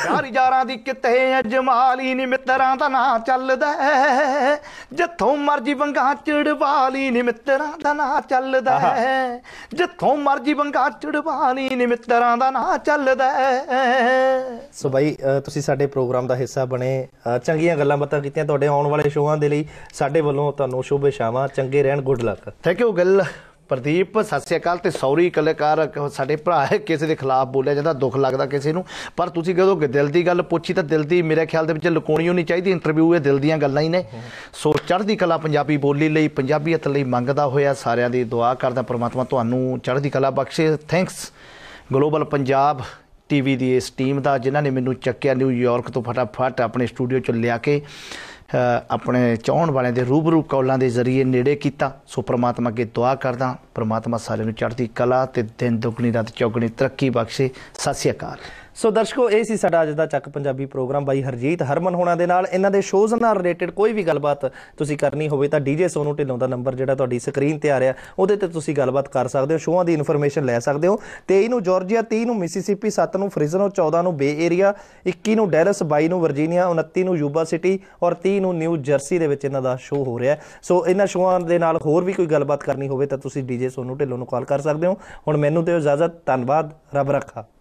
ਯਾਰ ਯਾਰਾਂ ਦੀ ਕਿਤੇ ਅਜਮਾਲੀ ਨੀ ਮਿੱਤਰਾਂ ਦਾ ਨਾਂ ਚੱਲਦਾ ਹੈ, ਜਿੱਥੋਂ ਮਰਜੀ ਵੰਗਾ ਚੜਵਾਲੀ ਨੀ ਮਿੱਤਰਾਂ ਦਾ ਨਾਂ ਚੱਲਦਾ ਹੈ, ਜਿੱਥੋਂ ਮਰਜੀ ਵੰਗਾ ਚੜਵਾਲੀ ਨੀ ਮਿੱਤਰਾਂ ਦਾ ਨਾਂ ਚੱਲਦਾ ਹੈ। ਸੋ ਬਾਈ ਅ, ਤੁਸੀਂ ਸਾਡੇ ਪ੍ਰੋਗਰਾਮ ਦਾ ਹਿੱਸਾ ਬਣੇ, ਅ, ਚੰਗੀਆਂ ਗੱਲਾਂ ਬਾਤਾਂ ਕੀਤੀਆਂ। ਤੁਹਾਡੇ ਆਉਣ ਵਾਲੇ ਸ਼ੋਆਂ ਦੇ ਲਈ ਸਾਡੇ ਵੱਲੋਂ ਤੁਹਾਨੂੰ ਸ਼ੁਭ ਇਛਾਵਾਂ, ਚੰਗੇ ਰਹਿਣ, ਗੁੱਡ ਲੱਕ। ਥੈਂਕ ਯੂ ਗੱਲ ਪ੍ਰਦੀਪ, ਸਤਿ ਸ਼੍ਰੀ ਅਕਾਲ। ਤੇ ਸੌਰੀ ਕਲਾਕਾਰ ਸਾਡੇ ਭਰਾ ਹੈ, ਕਿਸੇ ਦੇ ਖਿਲਾਫ ਬੋਲਿਆ ਜਾਂਦਾ, ਦੁੱਖ ਲੱਗਦਾ ਕਿਸੇ ਨੂੰ, ਪਰ ਤੁਸੀਂ ਜਦੋਂ ਦਿਲ ਦੀ ਗੱਲ ਪੁੱਛੀ ਤਾਂ ਦਿਲ ਦੀ ਮੇਰੇ ਖਿਆਲ ਦੇ ਵਿੱਚ ਲੁਕਾਉਣੀ ਨਹੀਂ ਚਾਹੀਦੀ। ਇੰਟਰਵਿਊ ਇਹ ਦਿਲ ਦੀਆਂ ਗੱਲਾਂ ਹੀ ਨੇ। ਸੋ ਚੜ੍ਹਦੀ ਕਲਾ ਪੰਜਾਬੀ ਬੋਲੀ ਲਈ, ਪੰਜਾਬੀਅਤ ਲਈ ਮੰਗਦਾ ਹੋਇਆ ਸਾਰਿਆਂ ਦੀ ਦੁਆ ਕਰਦਾ ਪ੍ਰਮਾਤਮਾ ਤੁਹਾਨੂੰ ਚੜ੍ਹਦੀ ਕਲਾ ਬਖਸ਼ੇ। ਥੈਂਕਸ ਗਲੋਬਲ ਪੰਜਾਬ ਟੀਵੀ ਦੀ ਇਸ ਟੀਮ ਦਾ, ਜਿਨ੍ਹਾਂ ਨੇ ਮੈਨੂੰ ਚੱਕਿਆ ਨਿਊਯਾਰਕ ਤੋਂ ਫਟਾਫਟ ਆਪਣੇ ਸਟੂਡੀਓ 'ਚ ਲਿਆ ਕੇ ਆਪਣੇ ਚਾਹਣ ਵਾਲਿਆਂ ਦੇ ਰੂਬਰੂ ਕਾਲਾਂ ਦੇ ਜ਼ਰੀਏ ਨੇੜੇ ਕੀਤਾ। ਸੋ ਪ੍ਰਮਾਤਮਾ ਅੱਗੇ ਦੁਆ ਕਰਦਾ, ਪ੍ਰਮਾਤਮਾ ਸਾਰਿਆਂ ਨੂੰ ਚੜ੍ਹਦੀ ਕਲਾ ਤੇ ਦਿਨ ਦੁੱਗਣੀ ਰਾਤ ਚੌਗਣੀ ਤਰੱਕੀ ਬਖਸ਼ੇ। ਸਤਿ ਸ਼੍ਰੀ ਅਕਾਲ। ਸੋ ਦਰਸ਼ਕੋ, ਇਹ ਸੀ ਸਾਡਾ ਅੱਜ ਦਾ ਚੱਕ ਪੰਜਾਬੀ ਪ੍ਰੋਗਰਾਮ ਬਾਈ ਹਰਜੀਤ ਹਰਮਨ ਹੋਣਾ ਦੇ ਨਾਲ। ਇਹਨਾਂ ਦੇ ਸ਼ੋਜ਼ ਨਾਲ ਰਿਲੇਟਡ ਕੋਈ ਵੀ ਗੱਲਬਾਤ ਤੁਸੀਂ ਕਰਨੀ ਹੋਵੇ ਤਾਂ ਡੀਜੇ ਸੋਨੂ ਢਿੱਲੋਂ ਦਾ ਨੰਬਰ ਜਿਹੜਾ ਤੁਹਾਡੀ ਸਕਰੀਨ ਤੇ ਆ ਰਿਹਾ, ਉਹਦੇ ਤੇ ਤੁਸੀਂ ਗੱਲਬਾਤ ਕਰ ਸਕਦੇ ਹੋ, ਸ਼ੋਆਂ ਦੀ ਇਨਫੋਰਮੇਸ਼ਨ ਲੈ ਸਕਦੇ ਹੋ। ਤੇਈ ਨੂੰ ਜਾਰਜੀਆ, ਤੀਹ ਨੂੰ ਮਿਸੀਸਿਪੀ, ਸੱਤ ਨੂੰ ਫ੍ਰਿਜ਼ਨੋ, ਚੌਦਾਂ ਨੂੰ ਬੇ ਏਰੀਆ, ਇੱਕੀ ਨੂੰ ਡੈਲਸ, ਬਾਈ ਨੂੰ ਵਰਜੀਨੀਆ, ਉਨੱਤੀ ਨੂੰ ਯੂਬਾ ਸਿਟੀ ਔਰ ਤੀਹ ਨੂੰ ਨਿਊ ਜਰਸੀ ਦੇ ਵਿੱਚ ਇਹਨਾਂ ਦਾ ਸ਼ੋਅ ਹੋ ਰਿਹਾ। ਸੋ ਇਹਨਾਂ ਸ਼ੋਆਂ ਦੇ ਨਾਲ ਹੋਰ ਵੀ ਕੋਈ ਗੱਲਬਾਤ ਕਰਨੀ ਹੋਵੇ ਤਾਂ ਤੁਸੀਂ ਡੀਜੇ ਸੋਨੂ ਢਿੱਲੋਂ ਨੂੰ ਕਾਲ ਕਰ ਸਕਦੇ ਹੋ। ਹੁਣ ਮੈਨੂੰ ਦਿਓ ਇਜਾਜ਼ਤ, ਧੰਨਵਾਦ, ਰੱਬ ਰੱਖਾ।